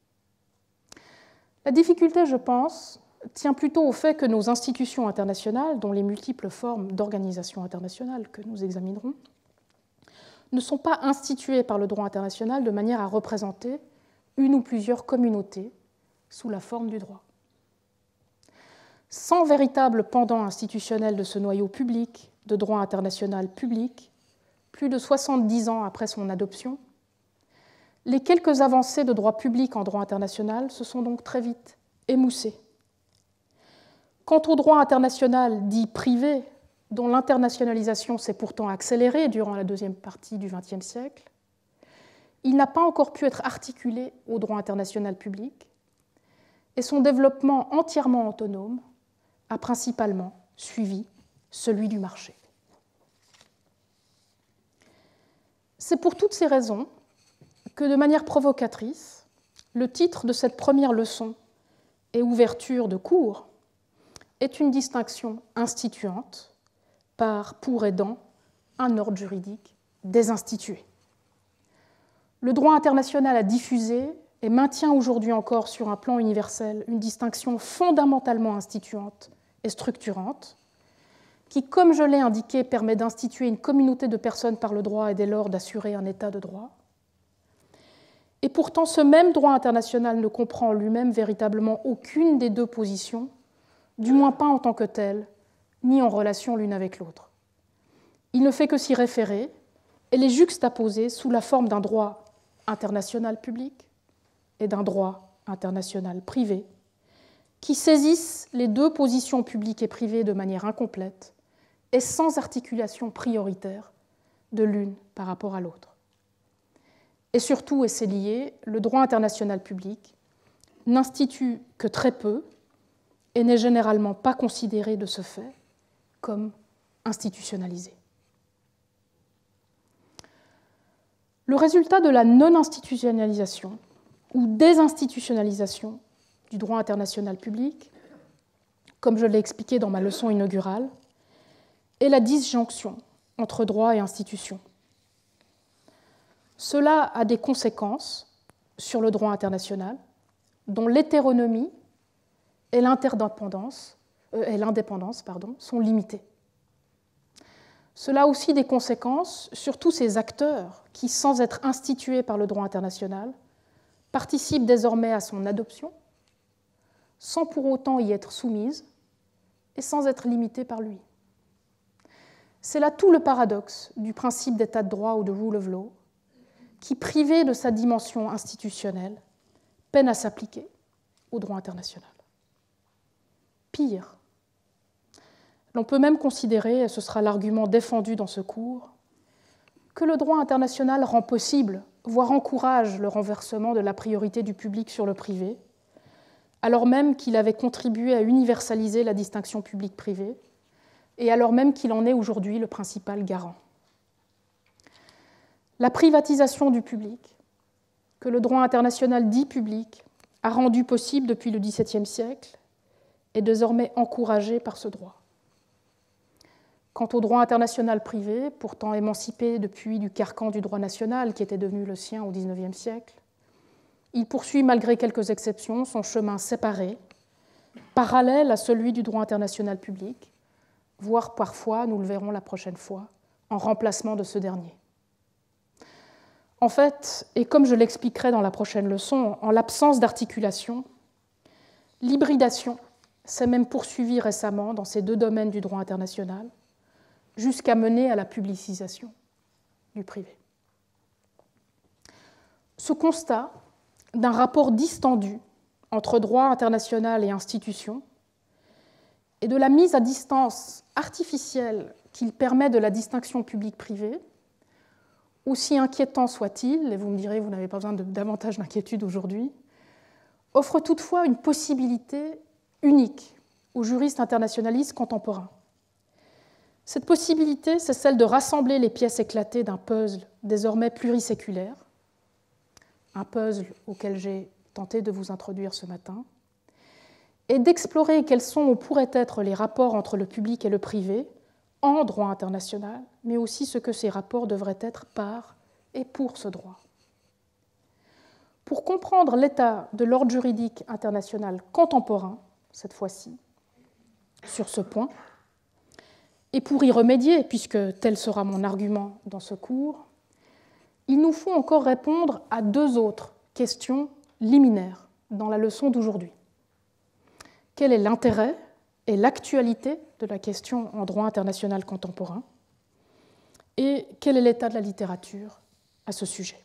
La difficulté, je pense, tient plutôt au fait que nos institutions internationales, dont les multiples formes d'organisation internationale que nous examinerons, ne sont pas instituées par le droit international de manière à représenter une ou plusieurs communautés sous la forme du droit. Sans véritable pendant institutionnel de ce noyau public, de droit international public, plus de 70 ans après son adoption, les quelques avancées de droit public en droit international se sont donc très vite émoussées. Quant au droit international dit privé, dont l'internationalisation s'est pourtant accélérée durant la deuxième partie du XXe siècle, il n'a pas encore pu être articulé au droit international public, et son développement entièrement autonome a principalement suivi celui du marché. C'est pour toutes ces raisons que, de manière provocatrice, le titre de cette première leçon et ouverture de cours est une distinction instituante par, pour et dans, un ordre juridique désinstitué. Le droit international a diffusé et maintient aujourd'hui encore sur un plan universel une distinction fondamentalement instituante et structurante qui, comme je l'ai indiqué, permet d'instituer une communauté de personnes par le droit et dès lors d'assurer un état de droit. Et pourtant, ce même droit international ne comprend en lui-même véritablement aucune des deux positions, du moins pas en tant que telle, ni en relation l'une avec l'autre. Il ne fait que s'y référer et les juxtaposer sous la forme d'un droit international public et d'un droit international privé, qui saisissent les deux positions publiques et privées de manière incomplète et sans articulation prioritaire de l'une par rapport à l'autre. Et surtout, et c'est lié, le droit international public n'institue que très peu et n'est généralement pas considéré de ce fait comme institutionnalisé. Le résultat de la non-institutionnalisation ou désinstitutionnalisation du droit international public, comme je l'ai expliqué dans ma leçon inaugurale, est la disjonction entre droit et institution. Cela a des conséquences sur le droit international, dont l'hétéronomie et l'indépendance sont limitées. Cela a aussi des conséquences sur tous ces acteurs qui, sans être institués par le droit international, participent désormais à son adoption, sans pour autant y être soumises et sans être limités par lui. C'est là tout le paradoxe du principe d'état de droit ou de rule of law, qui, privé de sa dimension institutionnelle, peine à s'appliquer au droit international. Pire, l'on peut même considérer, et ce sera l'argument défendu dans ce cours, que le droit international rend possible, voire encourage le renversement de la priorité du public sur le privé, alors même qu'il avait contribué à universaliser la distinction public-privé, et alors même qu'il en est aujourd'hui le principal garant. La privatisation du public, que le droit international dit public, a rendu possible depuis le XVIIe siècle, est désormais encouragée par ce droit. Quant au droit international privé, pourtant émancipé depuis du carcan du droit national qui était devenu le sien au XIXe siècle, il poursuit, malgré quelques exceptions, son chemin séparé, parallèle à celui du droit international public, voire parfois, nous le verrons la prochaine fois, en remplacement de ce dernier. En fait, et comme je l'expliquerai dans la prochaine leçon, en l'absence d'articulation, l'hybridation s'est même poursuivie récemment dans ces deux domaines du droit international, jusqu'à mener à la publicisation du privé. Ce constat d'un rapport distendu entre droit international et institutions et de la mise à distance artificielle qu'il permet de la distinction publique-privée, aussi inquiétant soit-il, et vous me direz, vous n'avez pas besoin de davantage d'inquiétude aujourd'hui, offre toutefois une possibilité unique aux juristes internationalistes contemporains. Cette possibilité, c'est celle de rassembler les pièces éclatées d'un puzzle désormais pluriséculaire, un puzzle auquel j'ai tenté de vous introduire ce matin, et d'explorer quels sont ou pourraient être les rapports entre le public et le privé en droit international, mais aussi ce que ces rapports devraient être par et pour ce droit. Pour comprendre l'état de l'ordre juridique international contemporain, cette fois-ci, sur ce point, et pour y remédier, puisque tel sera mon argument dans ce cours, il nous faut encore répondre à deux autres questions liminaires dans la leçon d'aujourd'hui. Quel est l'intérêt et l'actualité de la question en droit international contemporain? Et quel est l'état de la littérature à ce sujet?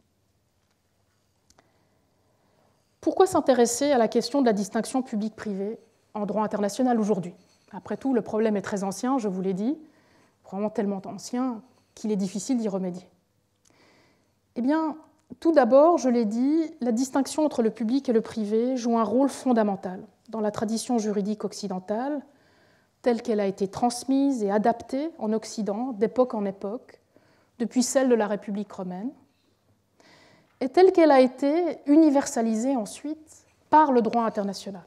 Pourquoi s'intéresser à la question de la distinction publique-privée en droit international aujourd'hui? Après tout, le problème est très ancien, je vous l'ai dit, probablement tellement ancien qu'il est difficile d'y remédier. Eh bien, tout d'abord, je l'ai dit, la distinction entre le public et le privé joue un rôle fondamental dans la tradition juridique occidentale, telle qu'elle a été transmise et adaptée en Occident d'époque en époque, depuis celle de la République romaine, et telle qu'elle a été universalisée ensuite par le droit international.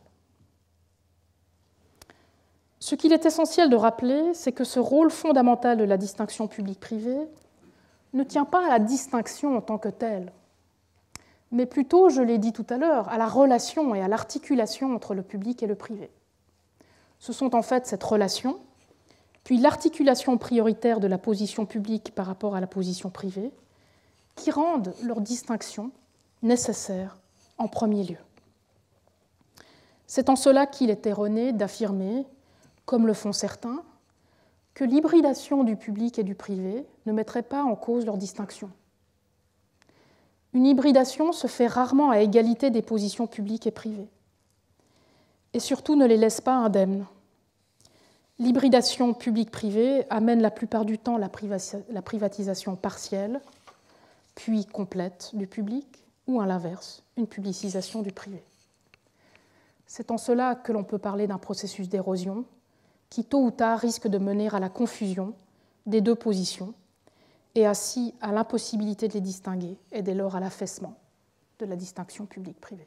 Ce qu'il est essentiel de rappeler, c'est que ce rôle fondamental de la distinction publique-privée ne tient pas à la distinction en tant que telle, mais plutôt, je l'ai dit tout à l'heure, à la relation et à l'articulation entre le public et le privé. Ce sont en fait cette relation, puis l'articulation prioritaire de la position publique par rapport à la position privée, qui rendent leur distinction nécessaire en premier lieu. C'est en cela qu'il est erroné d'affirmer, comme le font certains, que l'hybridation du public et du privé ne mettrait pas en cause leur distinction. Une hybridation se fait rarement à égalité des positions publiques et privées, et surtout ne les laisse pas indemnes. L'hybridation publique-privée amène la plupart du temps la privatisation partielle, puis complète du public, ou à l'inverse, une publicisation du privé. C'est en cela que l'on peut parler d'un processus d'érosion qui, tôt ou tard, risque de mener à la confusion des deux positions et ainsi à l'impossibilité de les distinguer et dès lors à l'affaissement de la distinction publique-privée.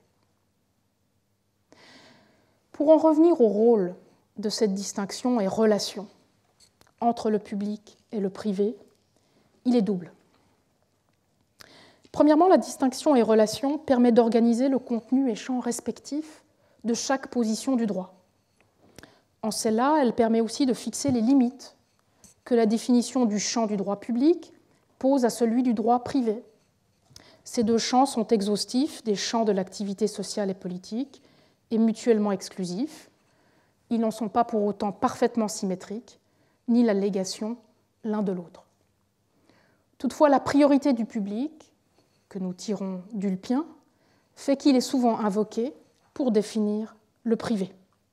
Pour en revenir au rôle de cette distinction et relation entre le public et le privé, il est double. Premièrement, la distinction et relation permet d'organiser le contenu et champ respectif de chaque position du droit. En cela, elle permet aussi de fixer les limites que la définition du champ du droit public pose à celui du droit privé. Ces deux champs sont exhaustifs des champs de l'activité sociale et politique et mutuellement exclusifs. Ils n'en sont pas pour autant parfaitement symétriques, ni la légation l'un de l'autre. Toutefois, la priorité du public, que nous tirons d'Ulpien, fait qu'il est souvent invoqué pour définir le privé.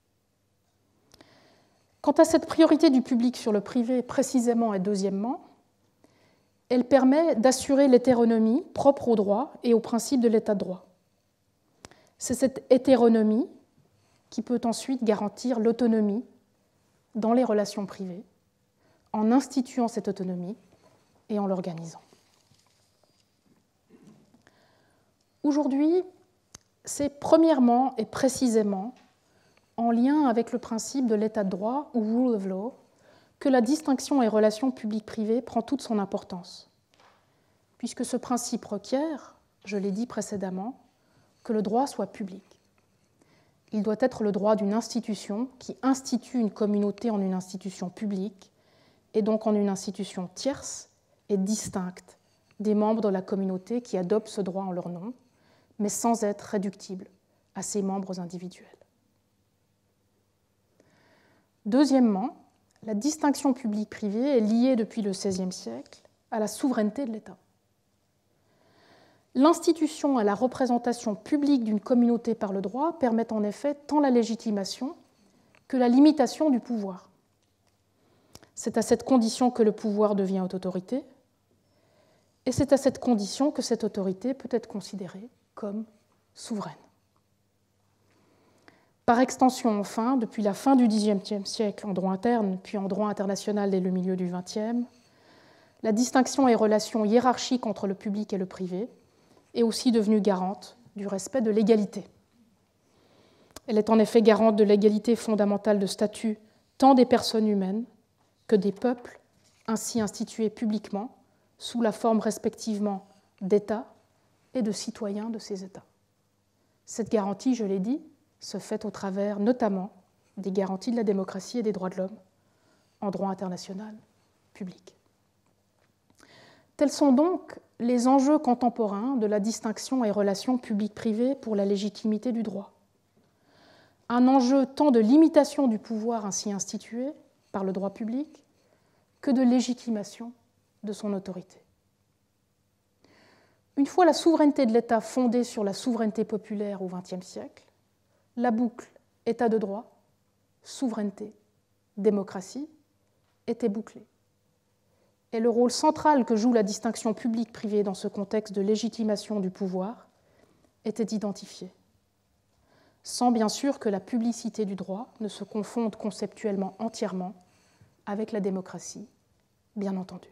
Quant à cette priorité du public sur le privé, précisément et deuxièmement, elle permet d'assurer l'hétéronomie propre au droit et au principe de l'état de droit. C'est cette hétéronomie qui peut ensuite garantir l'autonomie dans les relations privées, en instituant cette autonomie et en l'organisant. Aujourd'hui, c'est premièrement et précisément en lien avec le principe de l'état de droit ou rule of law que la distinction et relation publique-privée prend toute son importance, puisque ce principe requiert, je l'ai dit précédemment, que le droit soit public. il doit être le droit d'une institution qui institue une communauté en une institution publique et donc en une institution tierce et distincte des membres de la communauté qui adoptent ce droit en leur nom, mais sans être réductible à ses membres individuels. Deuxièmement, la distinction publique-privée est liée depuis le XVIe siècle à la souveraineté de l'État. L'institution et la représentation publique d'une communauté par le droit permettent en effet tant la légitimation que la limitation du pouvoir. C'est à cette condition que le pouvoir devient autorité, et c'est à cette condition que cette autorité peut être considérée comme souveraine. Par extension, enfin, depuis la fin du XVIIIe siècle en droit interne, puis en droit international dès le milieu du XXe, la distinction et relation hiérarchique entre le public et le privé est aussi devenue garante du respect de l'égalité. Elle est en effet garante de l'égalité fondamentale de statut tant des personnes humaines que des peuples ainsi institués publiquement sous la forme respectivement d'États et de citoyens de ces États. Cette garantie, je l'ai dit, se fait au travers notamment des garanties de la démocratie et des droits de l'homme en droit international public. Tels sont donc les enjeux contemporains de la distinction et relations publiques-privées pour la légitimité du droit. Un enjeu tant de limitation du pouvoir ainsi institué par le droit public que de légitimation de son autorité. Une fois la souveraineté de l'État fondée sur la souveraineté populaire au XXe siècle, la boucle État de droit, souveraineté, démocratie était bouclée. Et le rôle central que joue la distinction publique-privée dans ce contexte de légitimation du pouvoir était identifié, sans bien sûr que la publicité du droit ne se confonde conceptuellement entièrement avec la démocratie, bien entendu.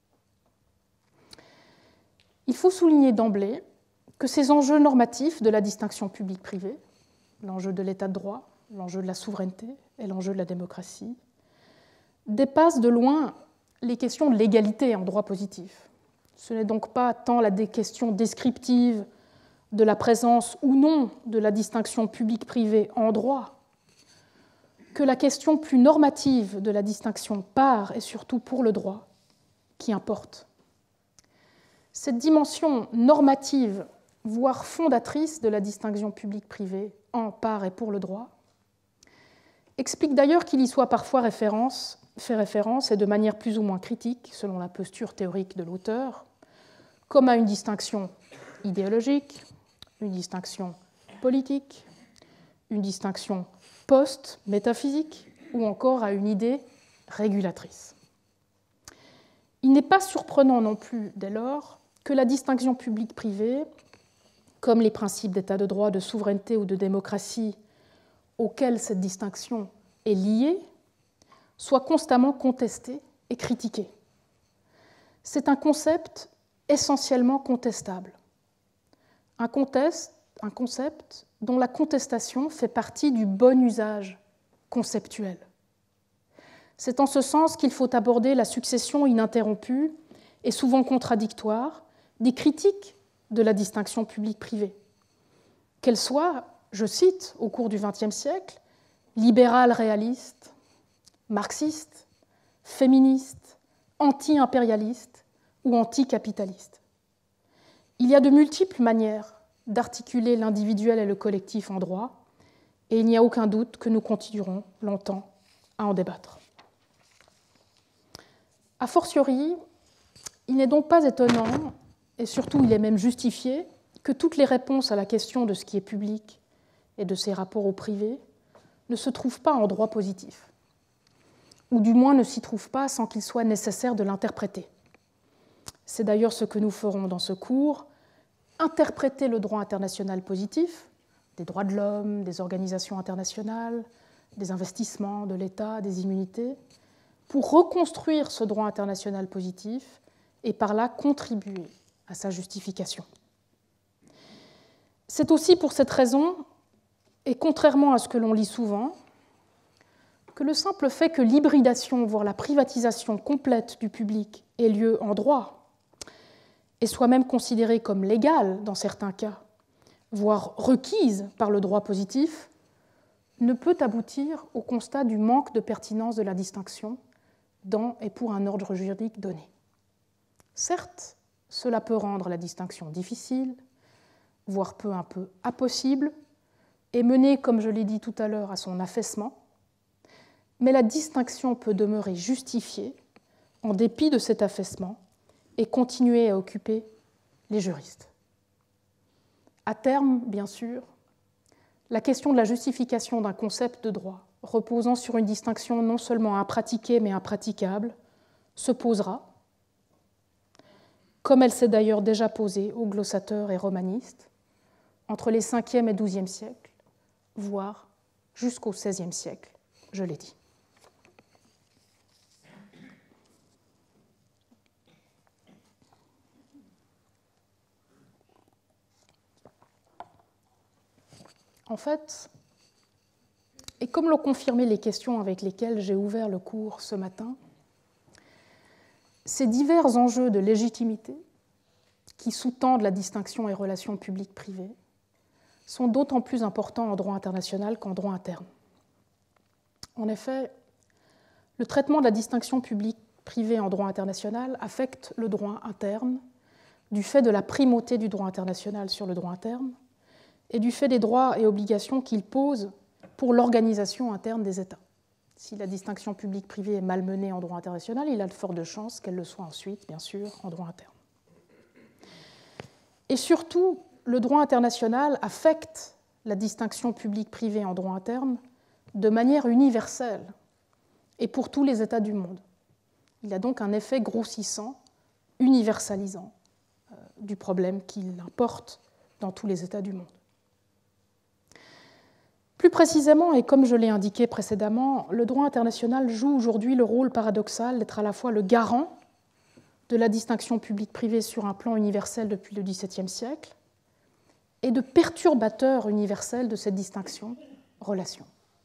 Il faut souligner d'emblée que ces enjeux normatifs de la distinction publique-privée, l'enjeu de l'état de droit, l'enjeu de la souveraineté et l'enjeu de la démocratie, dépassent de loin les questions de l'égalité en droit positif. Ce n'est donc pas tant la question descriptive de la présence ou non de la distinction publique-privée en droit que la question plus normative de la distinction par et surtout pour le droit qui importe. Cette dimension normative, voire fondatrice de la distinction publique-privée en, par et pour le droit, explique d'ailleurs qu'il y soit parfois fait référence, et de manière plus ou moins critique, selon la posture théorique de l'auteur, comme à une distinction idéologique, une distinction politique, une distinction post-métaphysique ou encore à une idée régulatrice. Il n'est pas surprenant non plus, dès lors, que la distinction publique-privée, comme les principes d'état de droit, de souveraineté ou de démocratie auxquels cette distinction est liée, soit constamment contestée et critiquée. C'est un concept essentiellement contestable, un concept dont la contestation fait partie du bon usage conceptuel. C'est en ce sens qu'il faut aborder la succession ininterrompue et souvent contradictoire des critiques de la distinction publique-privée, qu'elles soient, je cite, au cours du XXe siècle, libérales réalistes, marxistes, féministes, anti-impérialistes ou anticapitalistes. Il y a de multiples manières d'articuler l'individuel et le collectif en droit, et il n'y a aucun doute que nous continuerons longtemps à en débattre. A fortiori, il n'est donc pas étonnant, et surtout il est même justifié, que toutes les réponses à la question de ce qui est public et de ses rapports au privé ne se trouvent pas en droit positif, ou du moins ne s'y trouvent pas sans qu'il soit nécessaire de l'interpréter. C'est d'ailleurs ce que nous ferons dans ce cours, interpréter le droit international positif, des droits de l'homme, des organisations internationales, des investissements de l'État, des immunités, pour reconstruire ce droit international positif et par là contribuer à sa justification. C'est aussi pour cette raison, et contrairement à ce que l'on lit souvent, que le simple fait que l'hybridation, voire la privatisation complète du public ait lieu en droit, et soit même considérée comme légale dans certains cas, voire requise par le droit positif, ne peut aboutir au constat du manque de pertinence de la distinction dans et pour un ordre juridique donné. Certes, cela peut rendre la distinction difficile, voire peu à peu impossible, et mener, comme je l'ai dit tout à l'heure, à son affaissement, mais la distinction peut demeurer justifiée en dépit de cet affaissement et continuer à occuper les juristes. À terme, bien sûr, la question de la justification d'un concept de droit reposant sur une distinction non seulement impratiquée mais impraticable se posera, comme elle s'est d'ailleurs déjà posée aux glossateurs et romanistes, entre les 5e et 12e siècles, voire jusqu'au 16e siècle, je l'ai dit. En fait, et comme l'ont confirmé les questions avec lesquelles j'ai ouvert le cours ce matin, ces divers enjeux de légitimité qui sous-tendent la distinction et relations publiques-privées sont d'autant plus importants en droit international qu'en droit interne. En effet, le traitement de la distinction publique-privée en droit international affecte le droit interne du fait de la primauté du droit international sur le droit interne et du fait des droits et obligations qu'il pose pour l'organisation interne des États. Si la distinction publique-privée est malmenée en droit international, il a de fortes chances qu'elle le soit ensuite, bien sûr, en droit interne. Et surtout, le droit international affecte la distinction publique-privée en droit interne de manière universelle et pour tous les États du monde. Il a donc un effet grossissant, universalisant du problème qu'il importe dans tous les États du monde. Plus précisément, et comme je l'ai indiqué précédemment, le droit international joue aujourd'hui le rôle paradoxal d'être à la fois le garant de la distinction publique-privée sur un plan universel depuis le XVIIe siècle et de perturbateur universel de cette distinction, relation.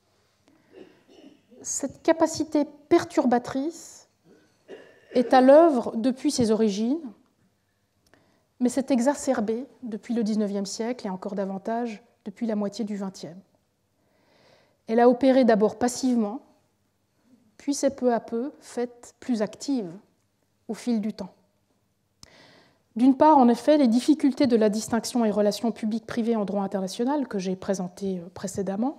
Cette capacité perturbatrice est à l'œuvre depuis ses origines, mais s'est exacerbée depuis le XIXe siècle et encore davantage depuis la moitié du XXe. Elle a opéré d'abord passivement, puis s'est peu à peu faite plus active au fil du temps. D'une part, en effet, les difficultés de la distinction et relations publiques-privées en droit international que j'ai présentées précédemment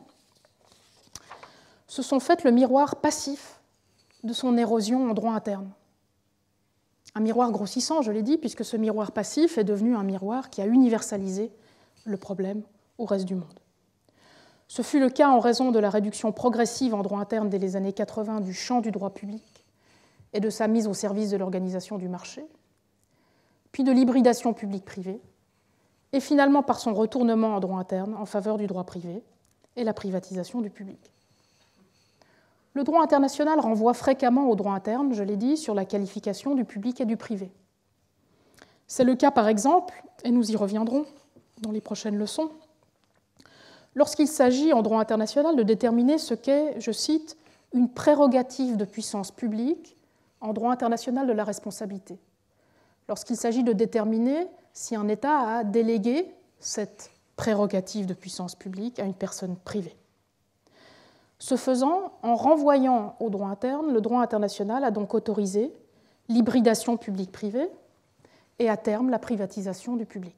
se sont faites le miroir passif de son érosion en droit interne. Un miroir grossissant, je l'ai dit, puisque ce miroir passif est devenu un miroir qui a universalisé le problème au reste du monde. Ce fut le cas en raison de la réduction progressive en droit interne dès les années 80 du champ du droit public et de sa mise au service de l'organisation du marché, puis de l'hybridation publique-privée, et finalement par son retournement en droit interne en faveur du droit privé et la privatisation du public. Le droit international renvoie fréquemment au droit interne, je l'ai dit, sur la qualification du public et du privé. C'est le cas, par exemple, et nous y reviendrons dans les prochaines leçons, lorsqu'il s'agit en droit international de déterminer ce qu'est, je cite, une prérogative de puissance publique en droit international de la responsabilité. Lorsqu'il s'agit de déterminer si un État a délégué cette prérogative de puissance publique à une personne privée. Ce faisant, en renvoyant au droit interne, le droit international a donc autorisé l'hybridation publique-privée et à terme la privatisation du public.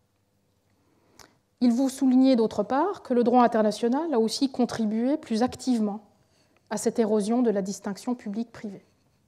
Il faut souligner d'autre part que le droit international a aussi contribué plus activement à cette érosion de la distinction publique-privée.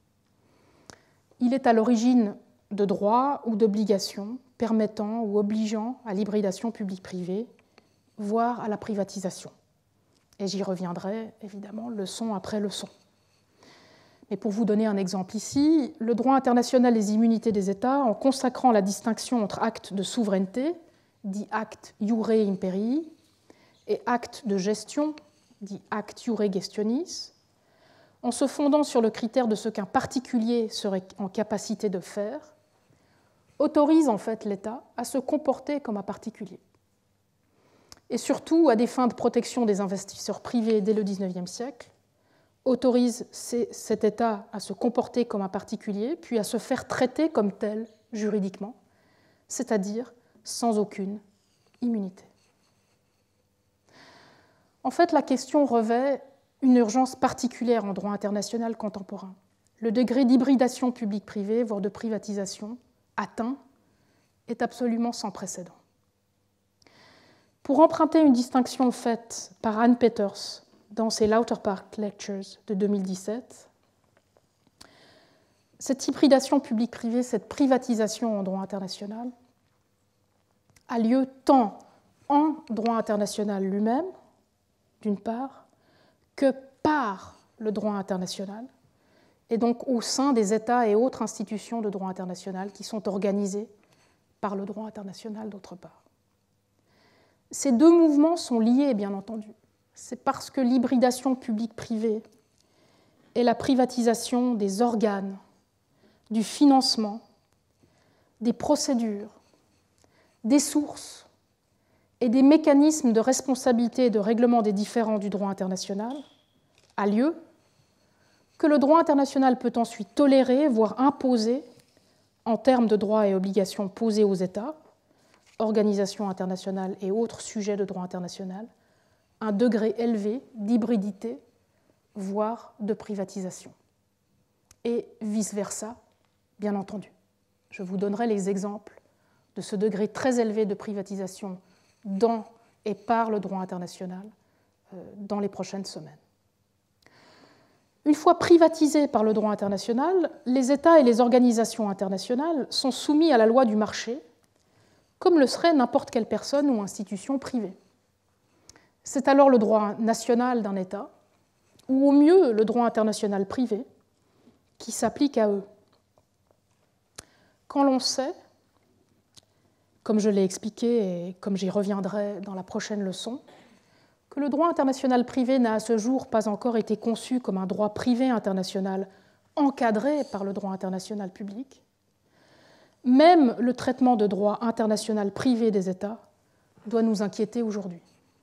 Il est à l'origine de droits ou d'obligations permettant ou obligeant à l'hybridation publique-privée, voire à la privatisation. Et j'y reviendrai, évidemment, leçon après leçon. Mais pour vous donner un exemple ici, le droit international des immunités des États, en consacrant la distinction entre actes de souveraineté, dit acte iure imperii, et acte de gestion, dit acte iure gestionis, en se fondant sur le critère de ce qu'un particulier serait en capacité de faire, autorise en fait l'État à se comporter comme un particulier. Et surtout, à des fins de protection des investisseurs privés dès le XIXe siècle, autorise cet État à se comporter comme un particulier, puis à se faire traiter comme tel juridiquement, c'est-à-dire sans aucune immunité. En fait, la question revêt une urgence particulière en droit international contemporain. Le degré d'hybridation publique-privée, voire de privatisation, atteint, est absolument sans précédent. Pour emprunter une distinction faite par Ann Peters dans ses Lauter Park Lectures de 2017, cette hybridation publique-privée, cette privatisation en droit international, a lieu tant en droit international lui-même, d'une part, que par le droit international, et donc au sein des États et autres institutions de droit international qui sont organisées par le droit international, d'autre part. Ces deux mouvements sont liés, bien entendu. C'est parce que l'hybridation publique-privée et la privatisation des organes, du financement, des procédures, des sources et des mécanismes de responsabilité et de règlement des différends du droit international a lieu, que le droit international peut ensuite tolérer, voire imposer, en termes de droits et obligations posés aux États, organisations internationales et autres sujets de droit international, un degré élevé d'hybridité, voire de privatisation. Et vice-versa, bien entendu. Je vous donnerai les exemples de ce degré très élevé de privatisation dans et par le droit international dans les prochaines semaines. Une fois privatisés par le droit international, les États et les organisations internationales sont soumis à la loi du marché, comme le serait n'importe quelle personne ou institution privée. C'est alors le droit national d'un État, ou au mieux le droit international privé, qui s'applique à eux. Quand l'on sait, comme je l'ai expliqué et comme j'y reviendrai dans la prochaine leçon, que le droit international privé n'a à ce jour pas encore été conçu comme un droit privé international encadré par le droit international public, même le traitement de droit international privé des États doit nous inquiéter aujourd'hui.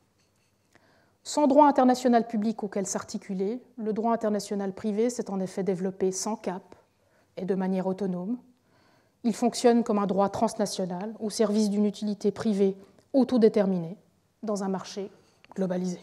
Sans droit international public auquel s'articuler, le droit international privé s'est en effet développé sans cap et de manière autonome. Il fonctionne comme un droit transnational au service d'une utilité privée autodéterminée dans un marché globalisé.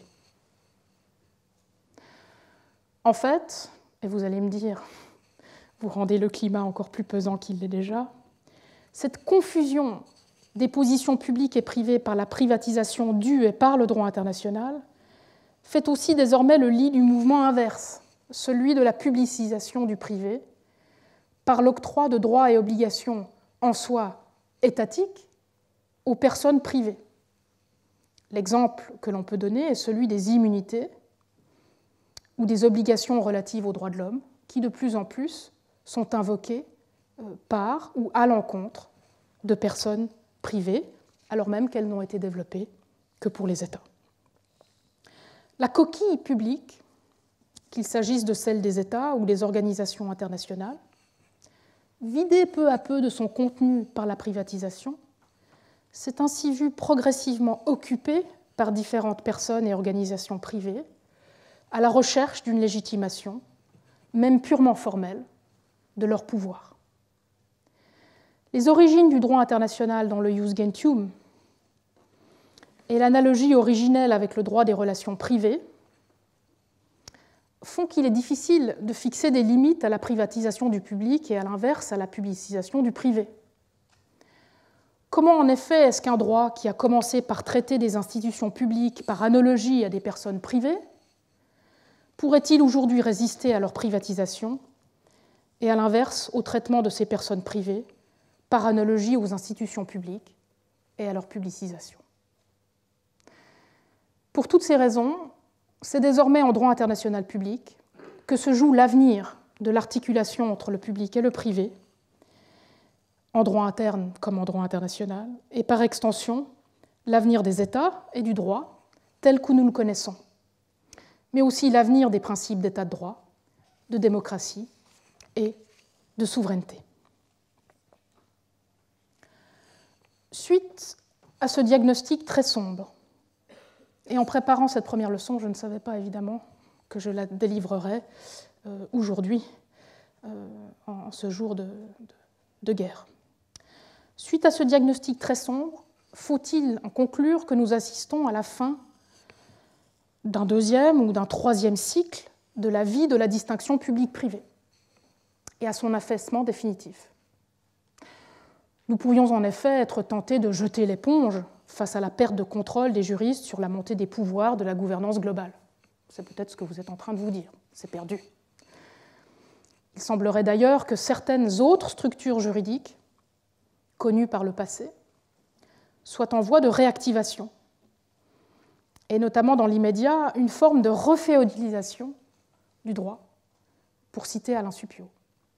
En fait, et vous allez me dire, vous rendez le climat encore plus pesant qu'il l'est déjà, cette confusion des positions publiques et privées par la privatisation due et par le droit international fait aussi désormais le lit du mouvement inverse, celui de la publicisation du privé, par l'octroi de droits et obligations en soi étatiques aux personnes privées. L'exemple que l'on peut donner est celui des immunités ou des obligations relatives aux droits de l'homme, qui de plus en plus sont invoquées par ou à l'encontre de personnes privées, alors même qu'elles n'ont été développées que pour les États. La coquille publique, qu'il s'agisse de celle des États ou des organisations internationales, vidée peu à peu de son contenu par la privatisation, s'est ainsi vue progressivement occupée par différentes personnes et organisations privées à la recherche d'une légitimation, même purement formelle, de leur pouvoir. Les origines du droit international dans le Jus Gentium et l'analogie originelle avec le droit des relations privées font qu'il est difficile de fixer des limites à la privatisation du public et à l'inverse à la publicisation du privé. Comment en effet est-ce qu'un droit qui a commencé par traiter des institutions publiques par analogie à des personnes privées pourrait-il aujourd'hui résister à leur privatisation et à l'inverse au traitement de ces personnes privées par analogie aux institutions publiques et à leur publicisation? Pour toutes ces raisons, c'est désormais en droit international public que se joue l'avenir de l'articulation entre le public et le privé, en droit interne comme en droit international, et par extension, l'avenir des États et du droit tel que nous le connaissons, mais aussi l'avenir des principes d'État de droit, de démocratie et de souveraineté. Suite à ce diagnostic très sombre, et en préparant cette première leçon, je ne savais pas évidemment que je la délivrerais aujourd'hui, en ce jour de guerre. Suite à ce diagnostic très sombre, faut-il en conclure que nous assistons à la fin d'un deuxième ou d'un troisième cycle de la vie de la distinction publique-privée et à son affaissement définitif. Nous pourrions en effet être tentés de jeter l'éponge face à la perte de contrôle des juristes sur la montée des pouvoirs de la gouvernance globale. C'est peut-être ce que vous êtes en train de vous dire, c'est perdu. Il semblerait d'ailleurs que certaines autres structures juridiques, connues par le passé, soient en voie de réactivation, et notamment dans l'immédiat, une forme de reféodalisation du droit, pour citer Alain Supiot.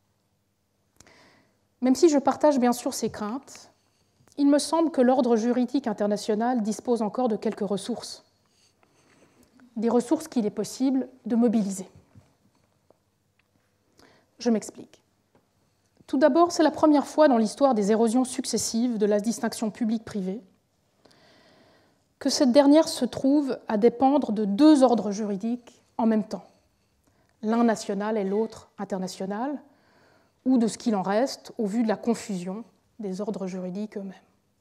Même si je partage bien sûr ces craintes, il me semble que l'ordre juridique international dispose encore de quelques ressources, des ressources qu'il est possible de mobiliser. Je m'explique. Tout d'abord, c'est la première fois dans l'histoire des érosions successives de la distinction publique-privée que cette dernière se trouve à dépendre de deux ordres juridiques en même temps, l'un national et l'autre international, ou de ce qu'il en reste au vu de la confusion des ordres juridiques eux-mêmes.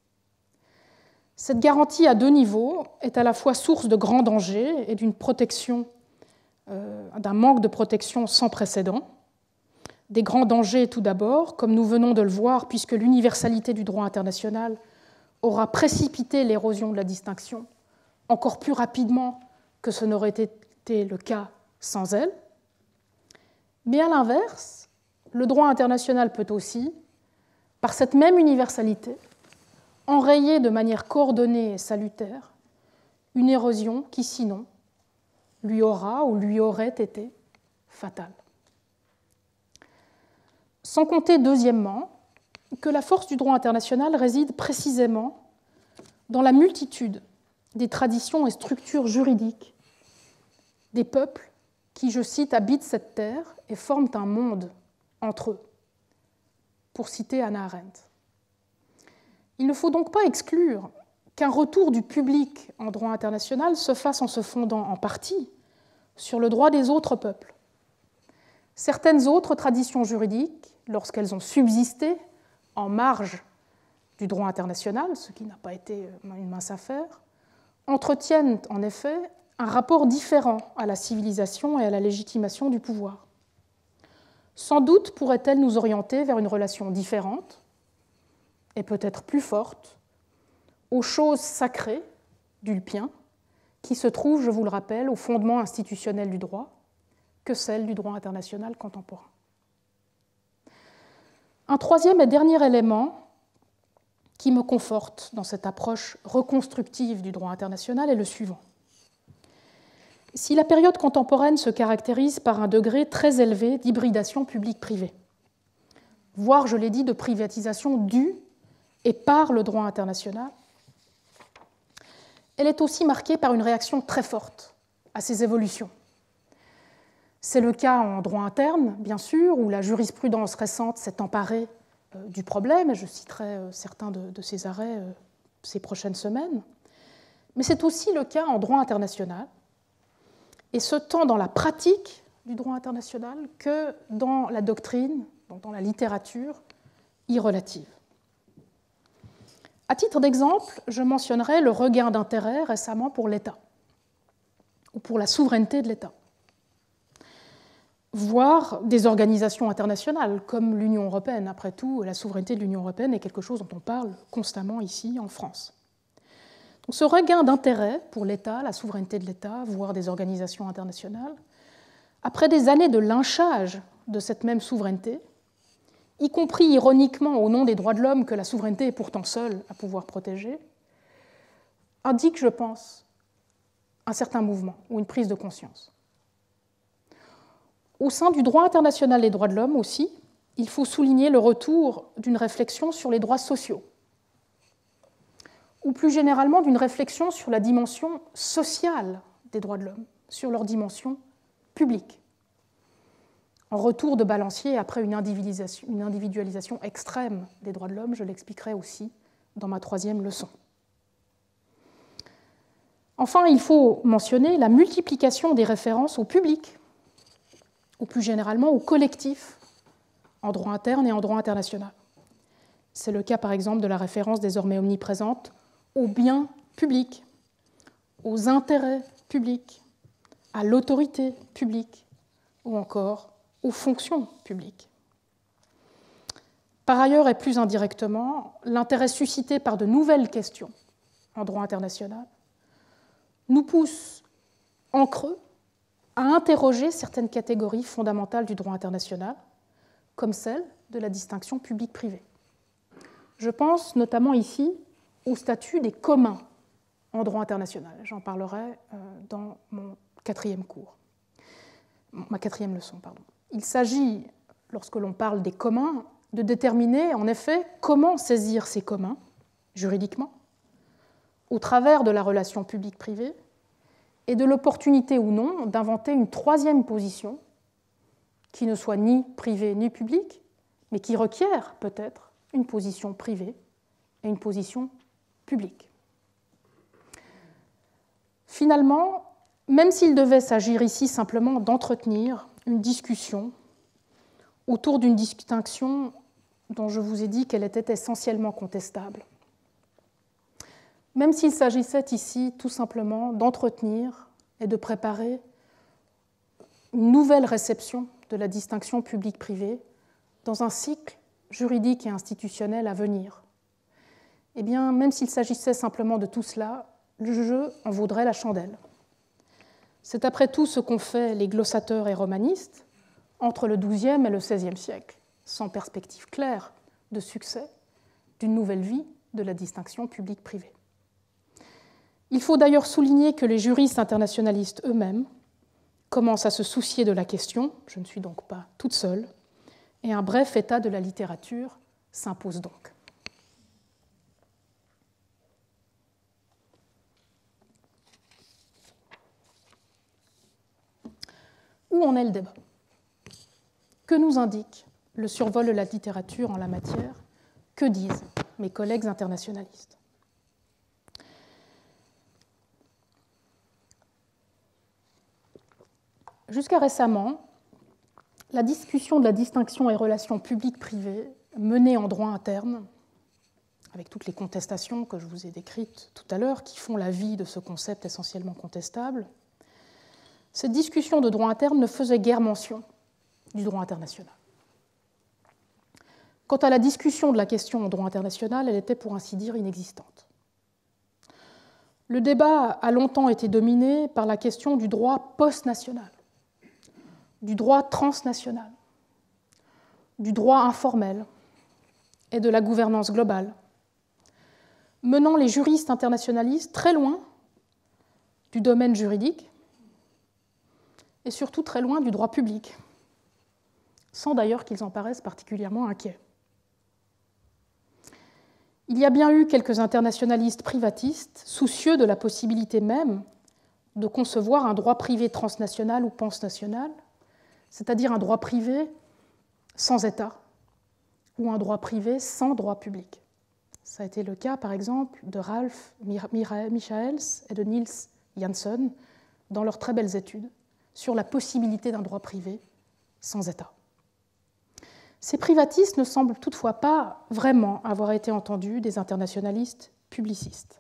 Cette garantie à deux niveaux est à la fois source de grands dangers et d'une protection, d'un manque de protection sans précédent. Des grands dangers tout d'abord, comme nous venons de le voir, puisque l'universalité du droit international aura précipité l'érosion de la distinction encore plus rapidement que ce n'aurait été le cas sans elle. Mais à l'inverse, le droit international peut aussi, par cette même universalité, enrayer de manière coordonnée et salutaire une érosion qui, sinon, lui aura ou lui aurait été fatale. Sans compter, deuxièmement, que la force du droit international réside précisément dans la multitude des traditions et structures juridiques des peuples qui, je cite, habitent cette terre et forment un monde entre eux, pour citer Hannah Arendt. Il ne faut donc pas exclure qu'un retour du public en droit international se fasse en se fondant en partie sur le droit des autres peuples. Certaines autres traditions juridiques, lorsqu'elles ont subsisté en marge du droit international, ce qui n'a pas été une mince affaire, entretiennent en effet un rapport différent à la civilisation et à la légitimation du pouvoir. Sans doute pourrait-elle nous orienter vers une relation différente et peut-être plus forte aux choses sacrées d'Ulpien, qui se trouvent, je vous le rappelle, au fondement institutionnel du droit, que celle du droit international contemporain. Un troisième et dernier élément qui me conforte dans cette approche reconstructive du droit international est le suivant. Si la période contemporaine se caractérise par un degré très élevé d'hybridation publique-privée, voire, je l'ai dit, de privatisation due et par le droit international, elle est aussi marquée par une réaction très forte à ces évolutions. C'est le cas en droit interne, bien sûr, où la jurisprudence récente s'est emparée du problème, et je citerai certains de ces arrêts ces prochaines semaines, mais c'est aussi le cas en droit international, et ce tant dans la pratique du droit international que dans la doctrine, donc dans la littérature y relative. À titre d'exemple, je mentionnerai le regain d'intérêt récemment pour l'État, ou pour la souveraineté de l'État, voire des organisations internationales comme l'Union européenne. Après tout, la souveraineté de l'Union européenne est quelque chose dont on parle constamment ici en France. Donc, ce regain d'intérêt pour l'État, la souveraineté de l'État, voire des organisations internationales, après des années de lynchage de cette même souveraineté, y compris ironiquement au nom des droits de l'homme que la souveraineté est pourtant seule à pouvoir protéger, indique, je pense, un certain mouvement ou une prise de conscience. Au sein du droit international des droits de l'homme aussi, il faut souligner le retour d'une réflexion sur les droits sociaux, ou plus généralement d'une réflexion sur la dimension sociale des droits de l'homme, sur leur dimension publique, en retour de balancier après une individualisation extrême des droits de l'homme. Je l'expliquerai aussi dans ma troisième leçon. Enfin, il faut mentionner la multiplication des références au public, ou plus généralement au collectif, en droit interne et en droit international. C'est le cas par exemple de la référence désormais omniprésente aux biens publics, aux intérêts publics, à l'autorité publique ou encore aux fonctions publiques. Par ailleurs, et plus indirectement, l'intérêt suscité par de nouvelles questions en droit international nous pousse en creux à interroger certaines catégories fondamentales du droit international, comme celle de la distinction publique-privée. Je pense notamment ici au statut des communs en droit international. J'en parlerai dans ma quatrième leçon. Il s'agit, lorsque l'on parle des communs, de déterminer en effet comment saisir ces communs, juridiquement, au travers de la relation publique-privée, et de l'opportunité ou non d'inventer une troisième position qui ne soit ni privée ni publique, mais qui requiert peut-être une position privée et une position publique. Finalement, même s'il devait s'agir ici simplement d'entretenir une discussion autour d'une distinction dont je vous ai dit qu'elle était essentiellement contestable, même s'il s'agissait ici tout simplement d'entretenir et de préparer une nouvelle réception de la distinction publique-privée dans un cycle juridique et institutionnel à venir, eh bien, même s'il s'agissait simplement de tout cela, le jeu en vaudrait la chandelle. C'est après tout ce qu'ont fait les glossateurs et romanistes entre le XIIe et le XVIe siècle, sans perspective claire de succès d'une nouvelle vie de la distinction publique-privée. Il faut d'ailleurs souligner que les juristes internationalistes eux-mêmes commencent à se soucier de la question, je ne suis donc pas toute seule, et un bref état de la littérature s'impose donc. Où en est le débat ? Que nous indique le survol de la littérature en la matière ? Que disent mes collègues internationalistes ? Jusqu'à récemment, la discussion de la distinction et relations publiques-privées menée en droit interne, avec toutes les contestations que je vous ai décrites tout à l'heure, qui font la vie de ce concept essentiellement contestable, cette discussion de droit interne ne faisait guère mention du droit international. Quant à la discussion de la question en droit international, elle était pour ainsi dire inexistante. Le débat a longtemps été dominé par la question du droit post-national, du droit transnational, du droit informel et de la gouvernance globale, menant les juristes internationalistes très loin du domaine juridique et surtout très loin du droit public, sans d'ailleurs qu'ils en paraissent particulièrement inquiets. Il y a bien eu quelques internationalistes privatistes soucieux de la possibilité même de concevoir un droit privé transnational ou pansnational, c'est-à-dire un droit privé sans État ou un droit privé sans droit public. Ça a été le cas, par exemple, de Ralph Michaels et de Niels Jansson dans leurs très belles études sur la possibilité d'un droit privé sans État. Ces privatistes ne semblent toutefois pas vraiment avoir été entendus des internationalistes publicistes.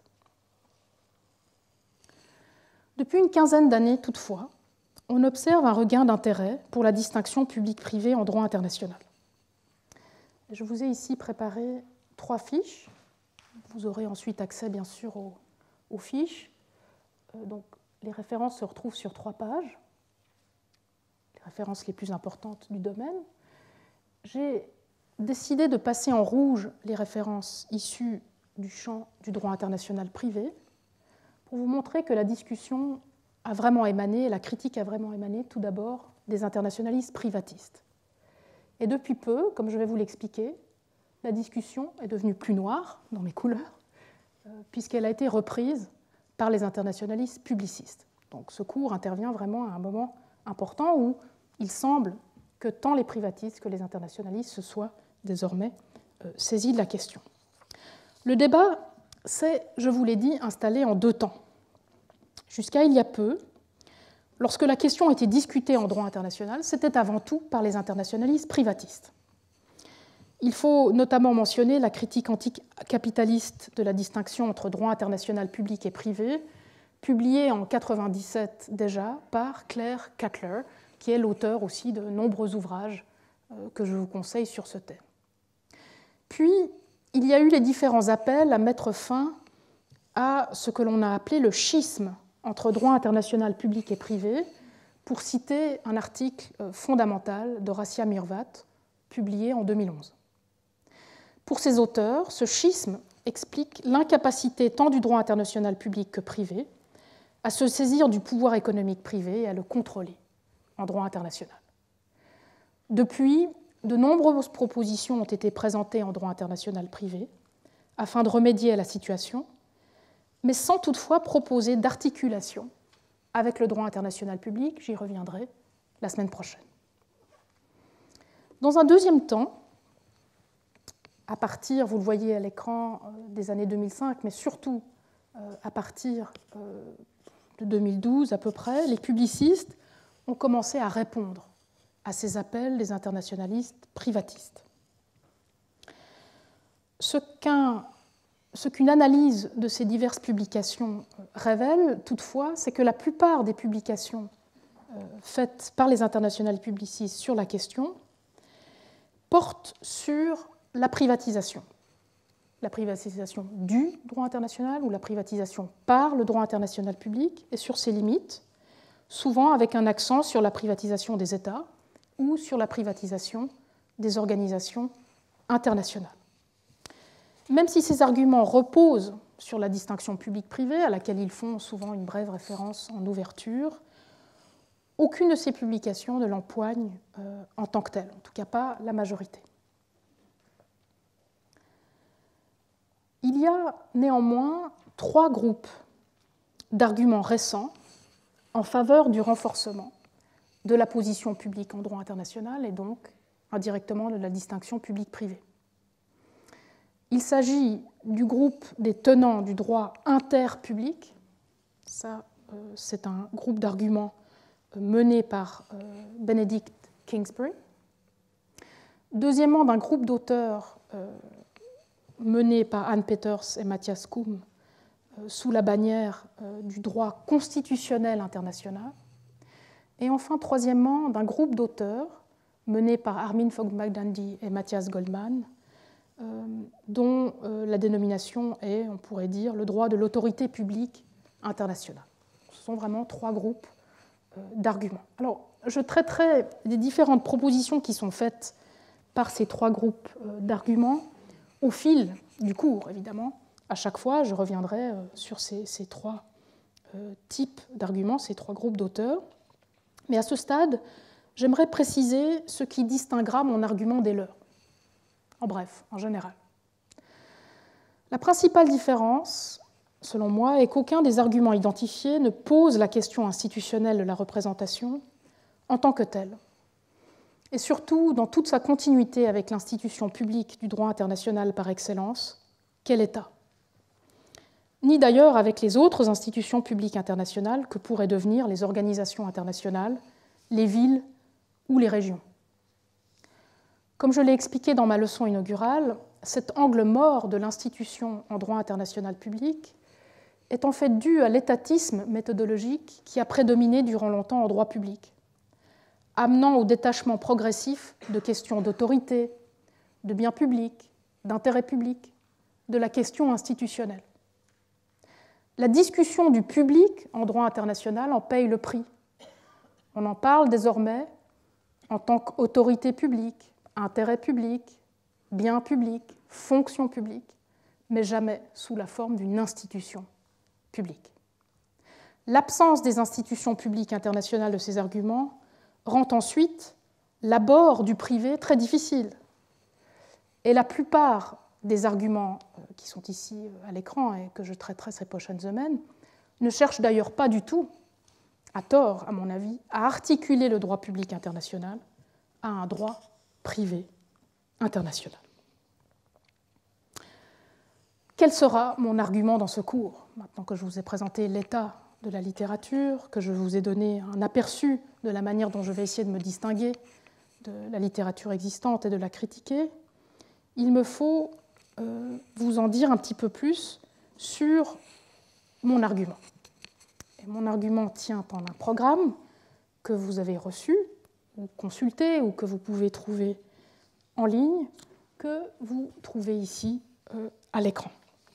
Depuis une quinzaine d'années, toutefois, on observe un regain d'intérêt pour la distinction publique-privée en droit international. Je vous ai ici préparé 3 fiches. Vous aurez ensuite accès, bien sûr, aux fiches. Donc, les références se retrouvent sur 3 pages, les références les plus importantes du domaine. J'ai décidé de passer en rouge les références issues du champ du droit international privé pour vous montrer que la discussion a vraiment émané, la critique a vraiment émané tout d'abord des internationalistes privatistes. Et depuis peu, comme je vais vous l'expliquer, la discussion est devenue plus noire dans mes couleurs, puisqu'elle a été reprise par les internationalistes publicistes. Donc ce cours intervient vraiment à un moment important où il semble que tant les privatistes que les internationalistes se soient désormais saisis de la question. Le débat s'est, je vous l'ai dit, installé en 2 temps. Jusqu'à il y a peu, lorsque la question était discutée en droit international, c'était avant tout par les internationalistes privatistes. Il faut notamment mentionner la critique anticapitaliste de la distinction entre droit international public et privé publié en 1997 déjà par Claire Cutler, qui est l'auteur aussi de nombreux ouvrages que je vous conseille sur ce thème. Puis, il y a eu les différents appels à mettre fin à ce que l'on a appelé le schisme entre droit international public et privé, pour citer un article fondamental d'Horacia Myrvat, publié en 2011. Pour ces auteurs, ce schisme explique l'incapacité tant du droit international public que privé à se saisir du pouvoir économique privé et à le contrôler en droit international. Depuis, de nombreuses propositions ont été présentées en droit international privé afin de remédier à la situation, mais sans toutefois proposer d'articulation avec le droit international public. J'y reviendrai la semaine prochaine. Dans un deuxième temps, à partir, vous le voyez à l'écran, des années 2005, mais surtout à partir de 2012 à peu près, les publicistes ont commencé à répondre à ces appels des internationalistes privatistes. Ce qu'une analyse de ces diverses publications révèle, toutefois, c'est que la plupart des publications faites par les internationalistes publicistes sur la question portent sur la privatisation du droit international ou la privatisation par le droit international public et sur ses limites, souvent avec un accent sur la privatisation des États ou sur la privatisation des organisations internationales. Même si ces arguments reposent sur la distinction publique-privée, à laquelle ils font souvent une brève référence en ouverture, aucune de ces publications ne l'empoigne en tant que telle, en tout cas pas la majorité. Il y a néanmoins 3 groupes d'arguments récents en faveur du renforcement de la position publique en droit international et donc indirectement de la distinction publique-privée. Il s'agit du groupe des tenants du droit interpublic. Ça, c'est un groupe d'arguments mené par Benedict Kingsbury. Deuxièmement, d'un groupe d'auteurs mené par Anne Peters et Matthias Kuhn sous la bannière du droit constitutionnel international. Et enfin, troisièmement, d'un groupe d'auteurs mené par Armin Fogh-Maghdandy et Matthias Goldman, dont la dénomination est, on pourrait dire, le droit de l'autorité publique internationale. Ce sont vraiment 3 groupes d'arguments. Alors, je traiterai des différentes propositions qui sont faites par ces 3 groupes d'arguments au fil du cours, évidemment. À chaque fois, je reviendrai sur ces 3 types d'arguments, ces 3 groupes d'auteurs. Mais à ce stade, j'aimerais préciser ce qui distinguera mon argument des leurs. En bref, en général. La principale différence, selon moi, est qu'aucun des arguments identifiés ne pose la question institutionnelle de la représentation en tant que telle. Et surtout, dans toute sa continuité avec l'institution publique du droit international par excellence, qu'est l'État. Ni d'ailleurs avec les autres institutions publiques internationales que pourraient devenir les organisations internationales, les villes ou les régions. Comme je l'ai expliqué dans ma leçon inaugurale, cet angle mort de l'institution en droit international public est en fait dû à l'étatisme méthodologique qui a prédominé durant longtemps en droit public, amenant au détachement progressif de questions d'autorité, de bien public, d'intérêt public, de la question institutionnelle. La discussion du public en droit international en paye le prix. On en parle désormais en tant qu'autorité publique, intérêt public, bien public, fonction publique, mais jamais sous la forme d'une institution publique. L'absence des institutions publiques internationales de ces arguments rend ensuite l'abord du privé très difficile. Et la plupart des arguments qui sont ici à l'écran et que je traiterai ces prochaines semaines ne cherchent d'ailleurs pas du tout, à tort à mon avis, à articuler le droit public international à un droit privé international. Quel sera mon argument dans ce cours, maintenant que je vous ai présenté l'état de la littérature, que je vous ai donné un aperçu de la manière dont je vais essayer de me distinguer de la littérature existante et de la critiquer? Il me faut vous en dire un petit peu plus sur mon argument. mon argument tient en un programme que vous avez reçu, ou consulté, ou que vous pouvez trouver en ligne, que vous trouvez ici à l'écran.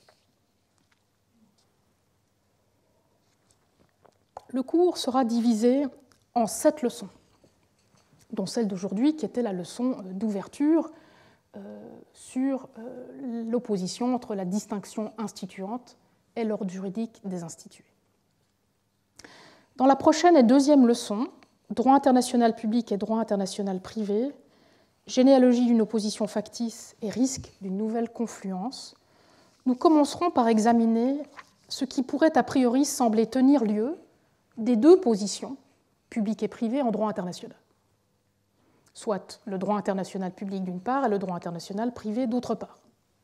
Le cours sera divisé en 7 leçons, dont celle d'aujourd'hui qui était la leçon d'ouverture sur l'opposition entre la distinction instituante et l'ordre juridique des institués. Dans la prochaine et deuxième leçon, droit international public et droit international privé, généalogie d'une opposition factice et risque d'une nouvelle confluence, nous commencerons par examiner ce qui pourrait a priori sembler tenir lieu des deux positions, publiques et privées, en droit international, soit le droit international public d'une part et le droit international privé d'autre part.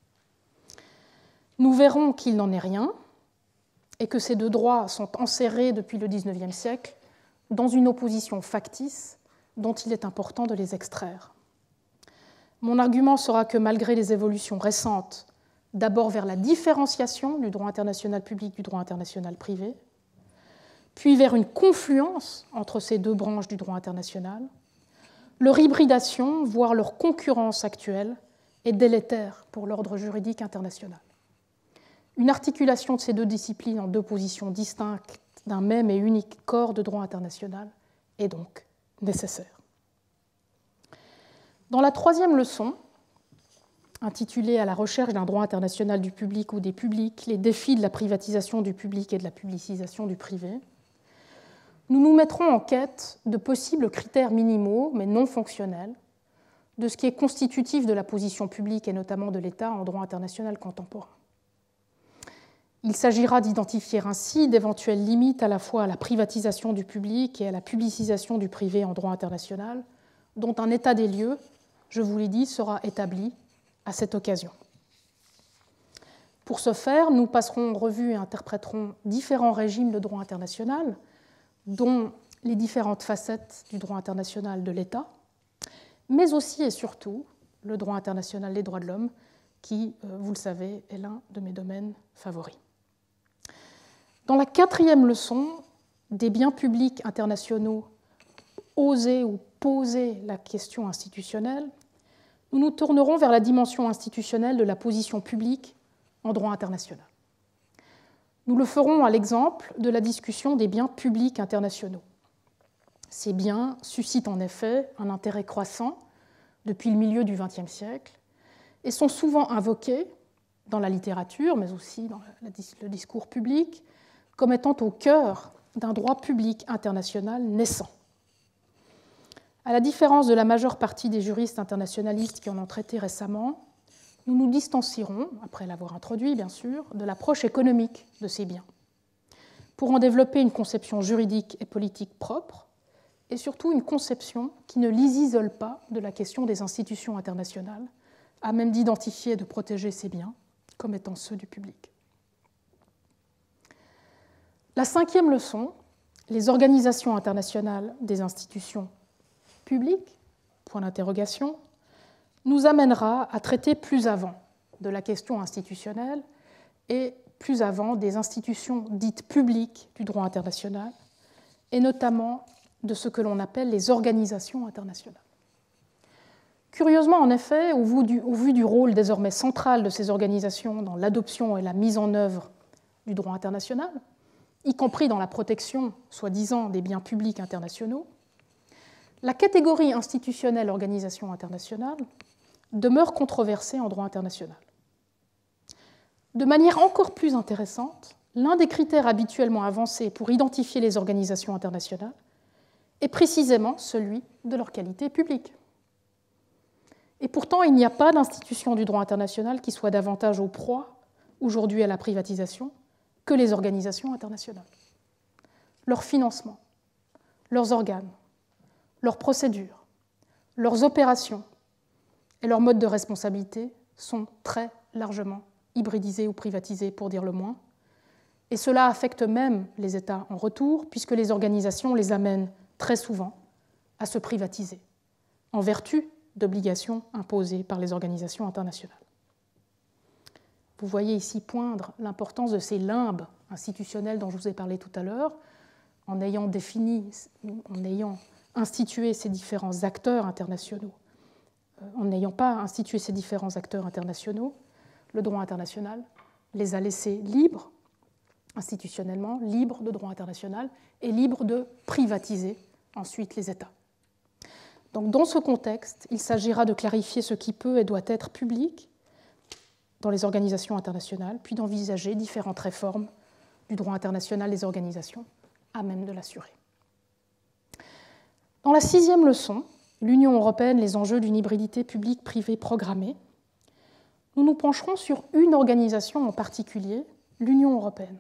Nous verrons qu'il n'en est rien et que ces deux droits sont enserrés depuis le XIXe siècle dans une opposition factice dont il est important de les extraire. Mon argument sera que malgré les évolutions récentes, d'abord vers la différenciation du droit international public du droit international privé, puis vers une confluence entre ces deux branches du droit international, leur hybridation, voire leur concurrence actuelle, est délétère pour l'ordre juridique international. Une articulation de ces deux disciplines en deux positions distinctes d'un même et unique corps de droit international est donc nécessaire. Dans la troisième leçon, intitulée « À la recherche d'un droit international du public ou des publics, les défis de la privatisation du public et de la publicisation du privé », nous nous mettrons en quête de possibles critères minimaux, mais non fonctionnels, de ce qui est constitutif de la position publique et notamment de l'État en droit international contemporain. Il s'agira d'identifier ainsi d'éventuelles limites à la fois à la privatisation du public et à la publicisation du privé en droit international, dont un état des lieux, je vous l'ai dit, sera établi à cette occasion. Pour ce faire, nous passerons en revue et interpréterons différents régimes de droit international, dont les différentes facettes du droit international de l'État, mais aussi et surtout le droit international des droits de l'homme, qui, vous le savez, est l'un de mes domaines favoris. Dans la quatrième leçon, des biens publics internationaux, oser ou poser la question institutionnelle, nous nous tournerons vers la dimension institutionnelle de la position publique en droit international. Nous le ferons à l'exemple de la discussion des biens publics internationaux. Ces biens suscitent en effet un intérêt croissant depuis le milieu du XXe siècle et sont souvent invoqués dans la littérature, mais aussi dans le discours public, comme étant au cœur d'un droit public international naissant. À la différence de la majeure partie des juristes internationalistes qui en ont traité récemment, nous nous distancierons, après l'avoir introduit bien sûr, de l'approche économique de ces biens, pour en développer une conception juridique et politique propre, et surtout une conception qui ne les isole pas de la question des institutions internationales, à même d'identifier et de protéger ces biens comme étant ceux du public. La cinquième leçon, les organisations internationales des institutions publiques, point d'interrogation, nous amènera à traiter plus avant de la question institutionnelle et plus avant des institutions dites publiques du droit international, et notamment de ce que l'on appelle les organisations internationales. Curieusement, en effet, au vu du rôle désormais central de ces organisations dans l'adoption et la mise en œuvre du droit international, y compris dans la protection, soi-disant, des biens publics internationaux, la catégorie institutionnelle organisation internationale demeure controversée en droit international. De manière encore plus intéressante, l'un des critères habituellement avancés pour identifier les organisations internationales est précisément celui de leur qualité publique. Et pourtant, il n'y a pas d'institution du droit international qui soit davantage aux proies, aujourd'hui à la privatisation, que les organisations internationales. Leur financement, leurs organes, leurs procédures, leurs opérations et leurs modes de responsabilité sont très largement hybridisés ou privatisés, pour dire le moins. Et cela affecte même les États en retour, puisque les organisations les amènent très souvent à se privatiser, en vertu d'obligations imposées par les organisations internationales. Vous voyez ici poindre l'importance de ces limbes institutionnels dont je vous ai parlé tout à l'heure, en ayant défini, en ayant institué ces différents acteurs internationaux, en n'ayant pas institué ces différents acteurs internationaux, le droit international les a laissés libres, institutionnellement, libres de droit international et libres de privatiser ensuite les États. Donc, dans ce contexte, il s'agira de clarifier ce qui peut et doit être public dans les organisations internationales, puis d'envisager différentes réformes du droit international des organisations à même de l'assurer. Dans la 6e leçon, l'Union européenne, les enjeux d'une hybridité publique-privée programmée, nous nous pencherons sur une organisation en particulier, l'Union européenne.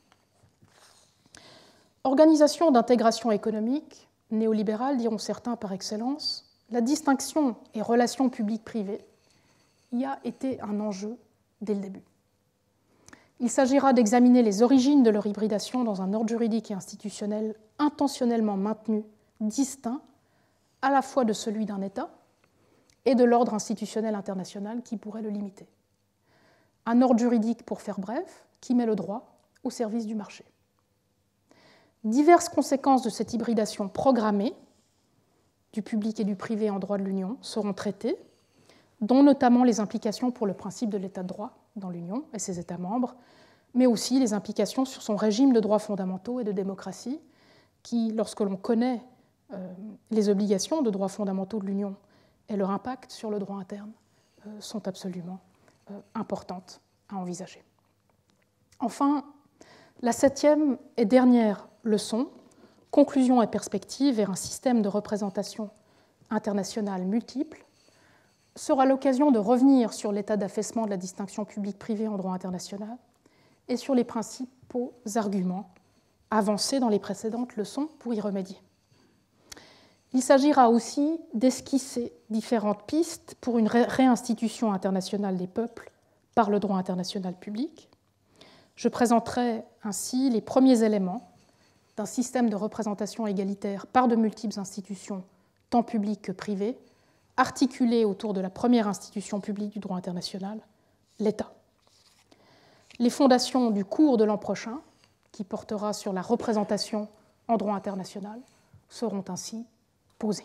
Organisation d'intégration économique, néolibérale, diront certains par excellence, la distinction et relations publiques-privées y a été un enjeu dès le début. Il s'agira d'examiner les origines de leur hybridation dans un ordre juridique et institutionnel intentionnellement maintenu, distinct à la fois de celui d'un État et de l'ordre institutionnel international qui pourrait le limiter. Un ordre juridique, pour faire bref, qui met le droit au service du marché. Diverses conséquences de cette hybridation programmée du public et du privé en droit de l'Union seront traitées, dont notamment les implications pour le principe de l'État de droit dans l'Union et ses États membres, mais aussi les implications sur son régime de droits fondamentaux et de démocratie, qui, lorsque l'on connaît les obligations de droits fondamentaux de l'Union et leur impact sur le droit interne, sont absolument importantes à envisager. Enfin, la 7e et dernière leçon, conclusion et perspective vers un système de représentation internationale multiple, sera l'occasion de revenir sur l'état d'affaissement de la distinction publique-privée en droit international et sur les principaux arguments avancés dans les précédentes leçons pour y remédier. Il s'agira aussi d'esquisser différentes pistes pour une réinstitution internationale des peuples par le droit international public. Je présenterai ainsi les premiers éléments d'un système de représentation égalitaire par de multiples institutions, tant publiques que privées, articulé autour de la première institution publique du droit international, l'État. Les fondations du cours de l'an prochain, qui portera sur la représentation en droit international, seront ainsi posées.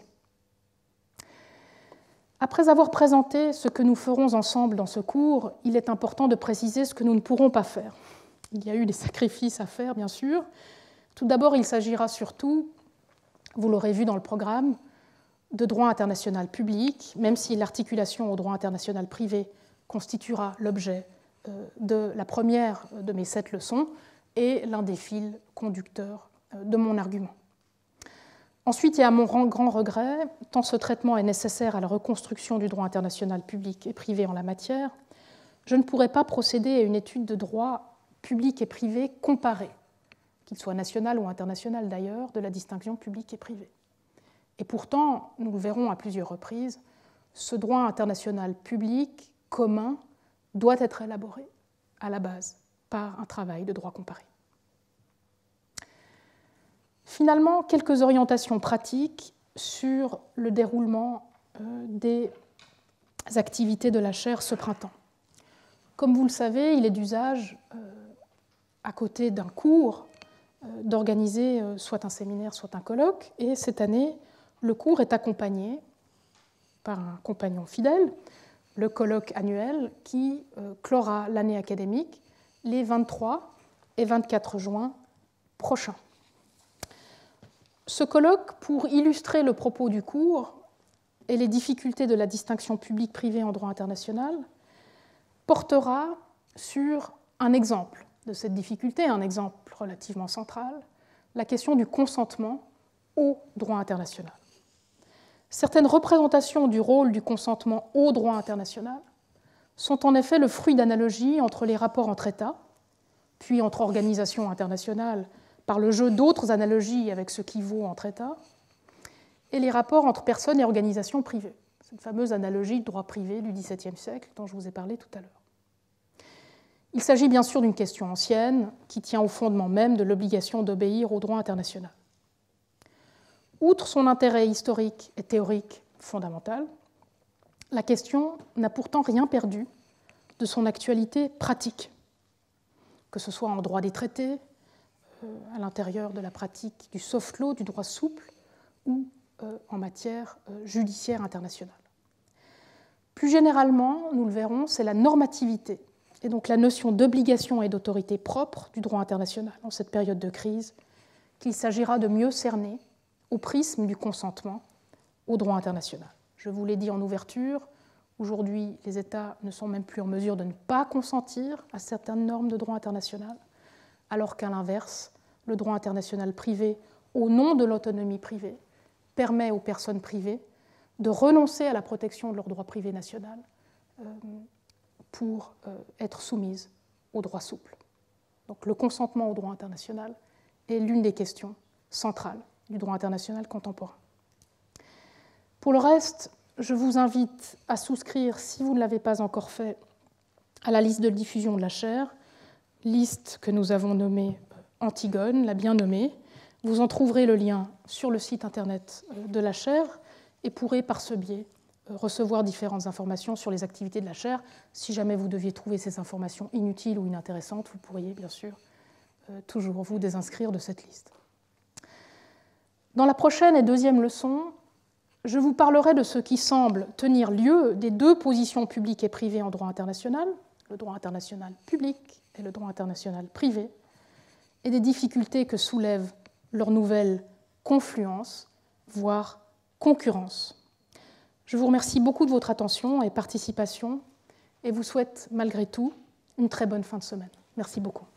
Après avoir présenté ce que nous ferons ensemble dans ce cours, il est important de préciser ce que nous ne pourrons pas faire. Il y a eu des sacrifices à faire, bien sûr. Tout d'abord, il s'agira surtout, vous l'aurez vu dans le programme, de droit international public, même si l'articulation au droit international privé constituera l'objet de la première de mes 7 leçons et l'un des fils conducteurs de mon argument. Ensuite, et à mon grand regret, tant ce traitement est nécessaire à la reconstruction du droit international public et privé en la matière, je ne pourrai pas procéder à une étude de droit public et privé comparé, qu'il soit national ou international d'ailleurs, de la distinction publique et privée. Et pourtant, nous le verrons à plusieurs reprises, ce droit international public commun doit être élaboré à la base par un travail de droit comparé. Finalement, quelques orientations pratiques sur le déroulement des activités de la chaire ce printemps. Comme vous le savez, il est d'usage, à côté d'un cours, d'organiser soit un séminaire, soit un colloque, et cette année, le cours est accompagné par un compagnon fidèle, le colloque annuel qui clora l'année académique les 23 et 24 juin prochains. Ce colloque, pour illustrer le propos du cours et les difficultés de la distinction publique-privée en droit international, portera sur un exemple de cette difficulté, un exemple relativement central, la question du consentement au droit international. Certaines représentations du rôle du consentement au droit international sont en effet le fruit d'analogies entre les rapports entre États, puis entre organisations internationales par le jeu d'autres analogies avec ce qui vaut entre États, et les rapports entre personnes et organisations privées, cette fameuse analogie de droit privé du XVIIe siècle dont je vous ai parlé tout à l'heure. Il s'agit bien sûr d'une question ancienne qui tient au fondement même de l'obligation d'obéir au droit international. Outre son intérêt historique et théorique fondamental, la question n'a pourtant rien perdu de son actualité pratique, que ce soit en droit des traités, à l'intérieur de la pratique du soft law, du droit souple, ou en matière judiciaire internationale. Plus généralement, nous le verrons, c'est la normativité, et donc la notion d'obligation et d'autorité propre du droit international en cette période de crise, qu'il s'agira de mieux cerner au prisme du consentement au droit international. Je vous l'ai dit en ouverture, aujourd'hui, les États ne sont même plus en mesure de ne pas consentir à certaines normes de droit international, alors qu'à l'inverse, le droit international privé, au nom de l'autonomie privée, permet aux personnes privées de renoncer à la protection de leur droit privé national pour être soumises au droit souple. Donc le consentement au droit international est l'une des questions centrales du droit international contemporain. Pour le reste, je vous invite à souscrire, si vous ne l'avez pas encore fait, à la liste de diffusion de la chaire, liste que nous avons nommée Antigone, la bien nommée. Vous en trouverez le lien sur le site internet de la chaire et pourrez par ce biais recevoir différentes informations sur les activités de la chaire. Si jamais vous deviez trouver ces informations inutiles ou inintéressantes, vous pourriez bien sûr toujours vous désinscrire de cette liste. Dans la prochaine et deuxième leçon, je vous parlerai de ce qui semble tenir lieu des deux positions publiques et privées en droit international, le droit international public et le droit international privé, et des difficultés que soulève leur nouvelle confluence, voire concurrence. Je vous remercie beaucoup de votre attention et participation et vous souhaite malgré tout une très bonne fin de semaine. Merci beaucoup.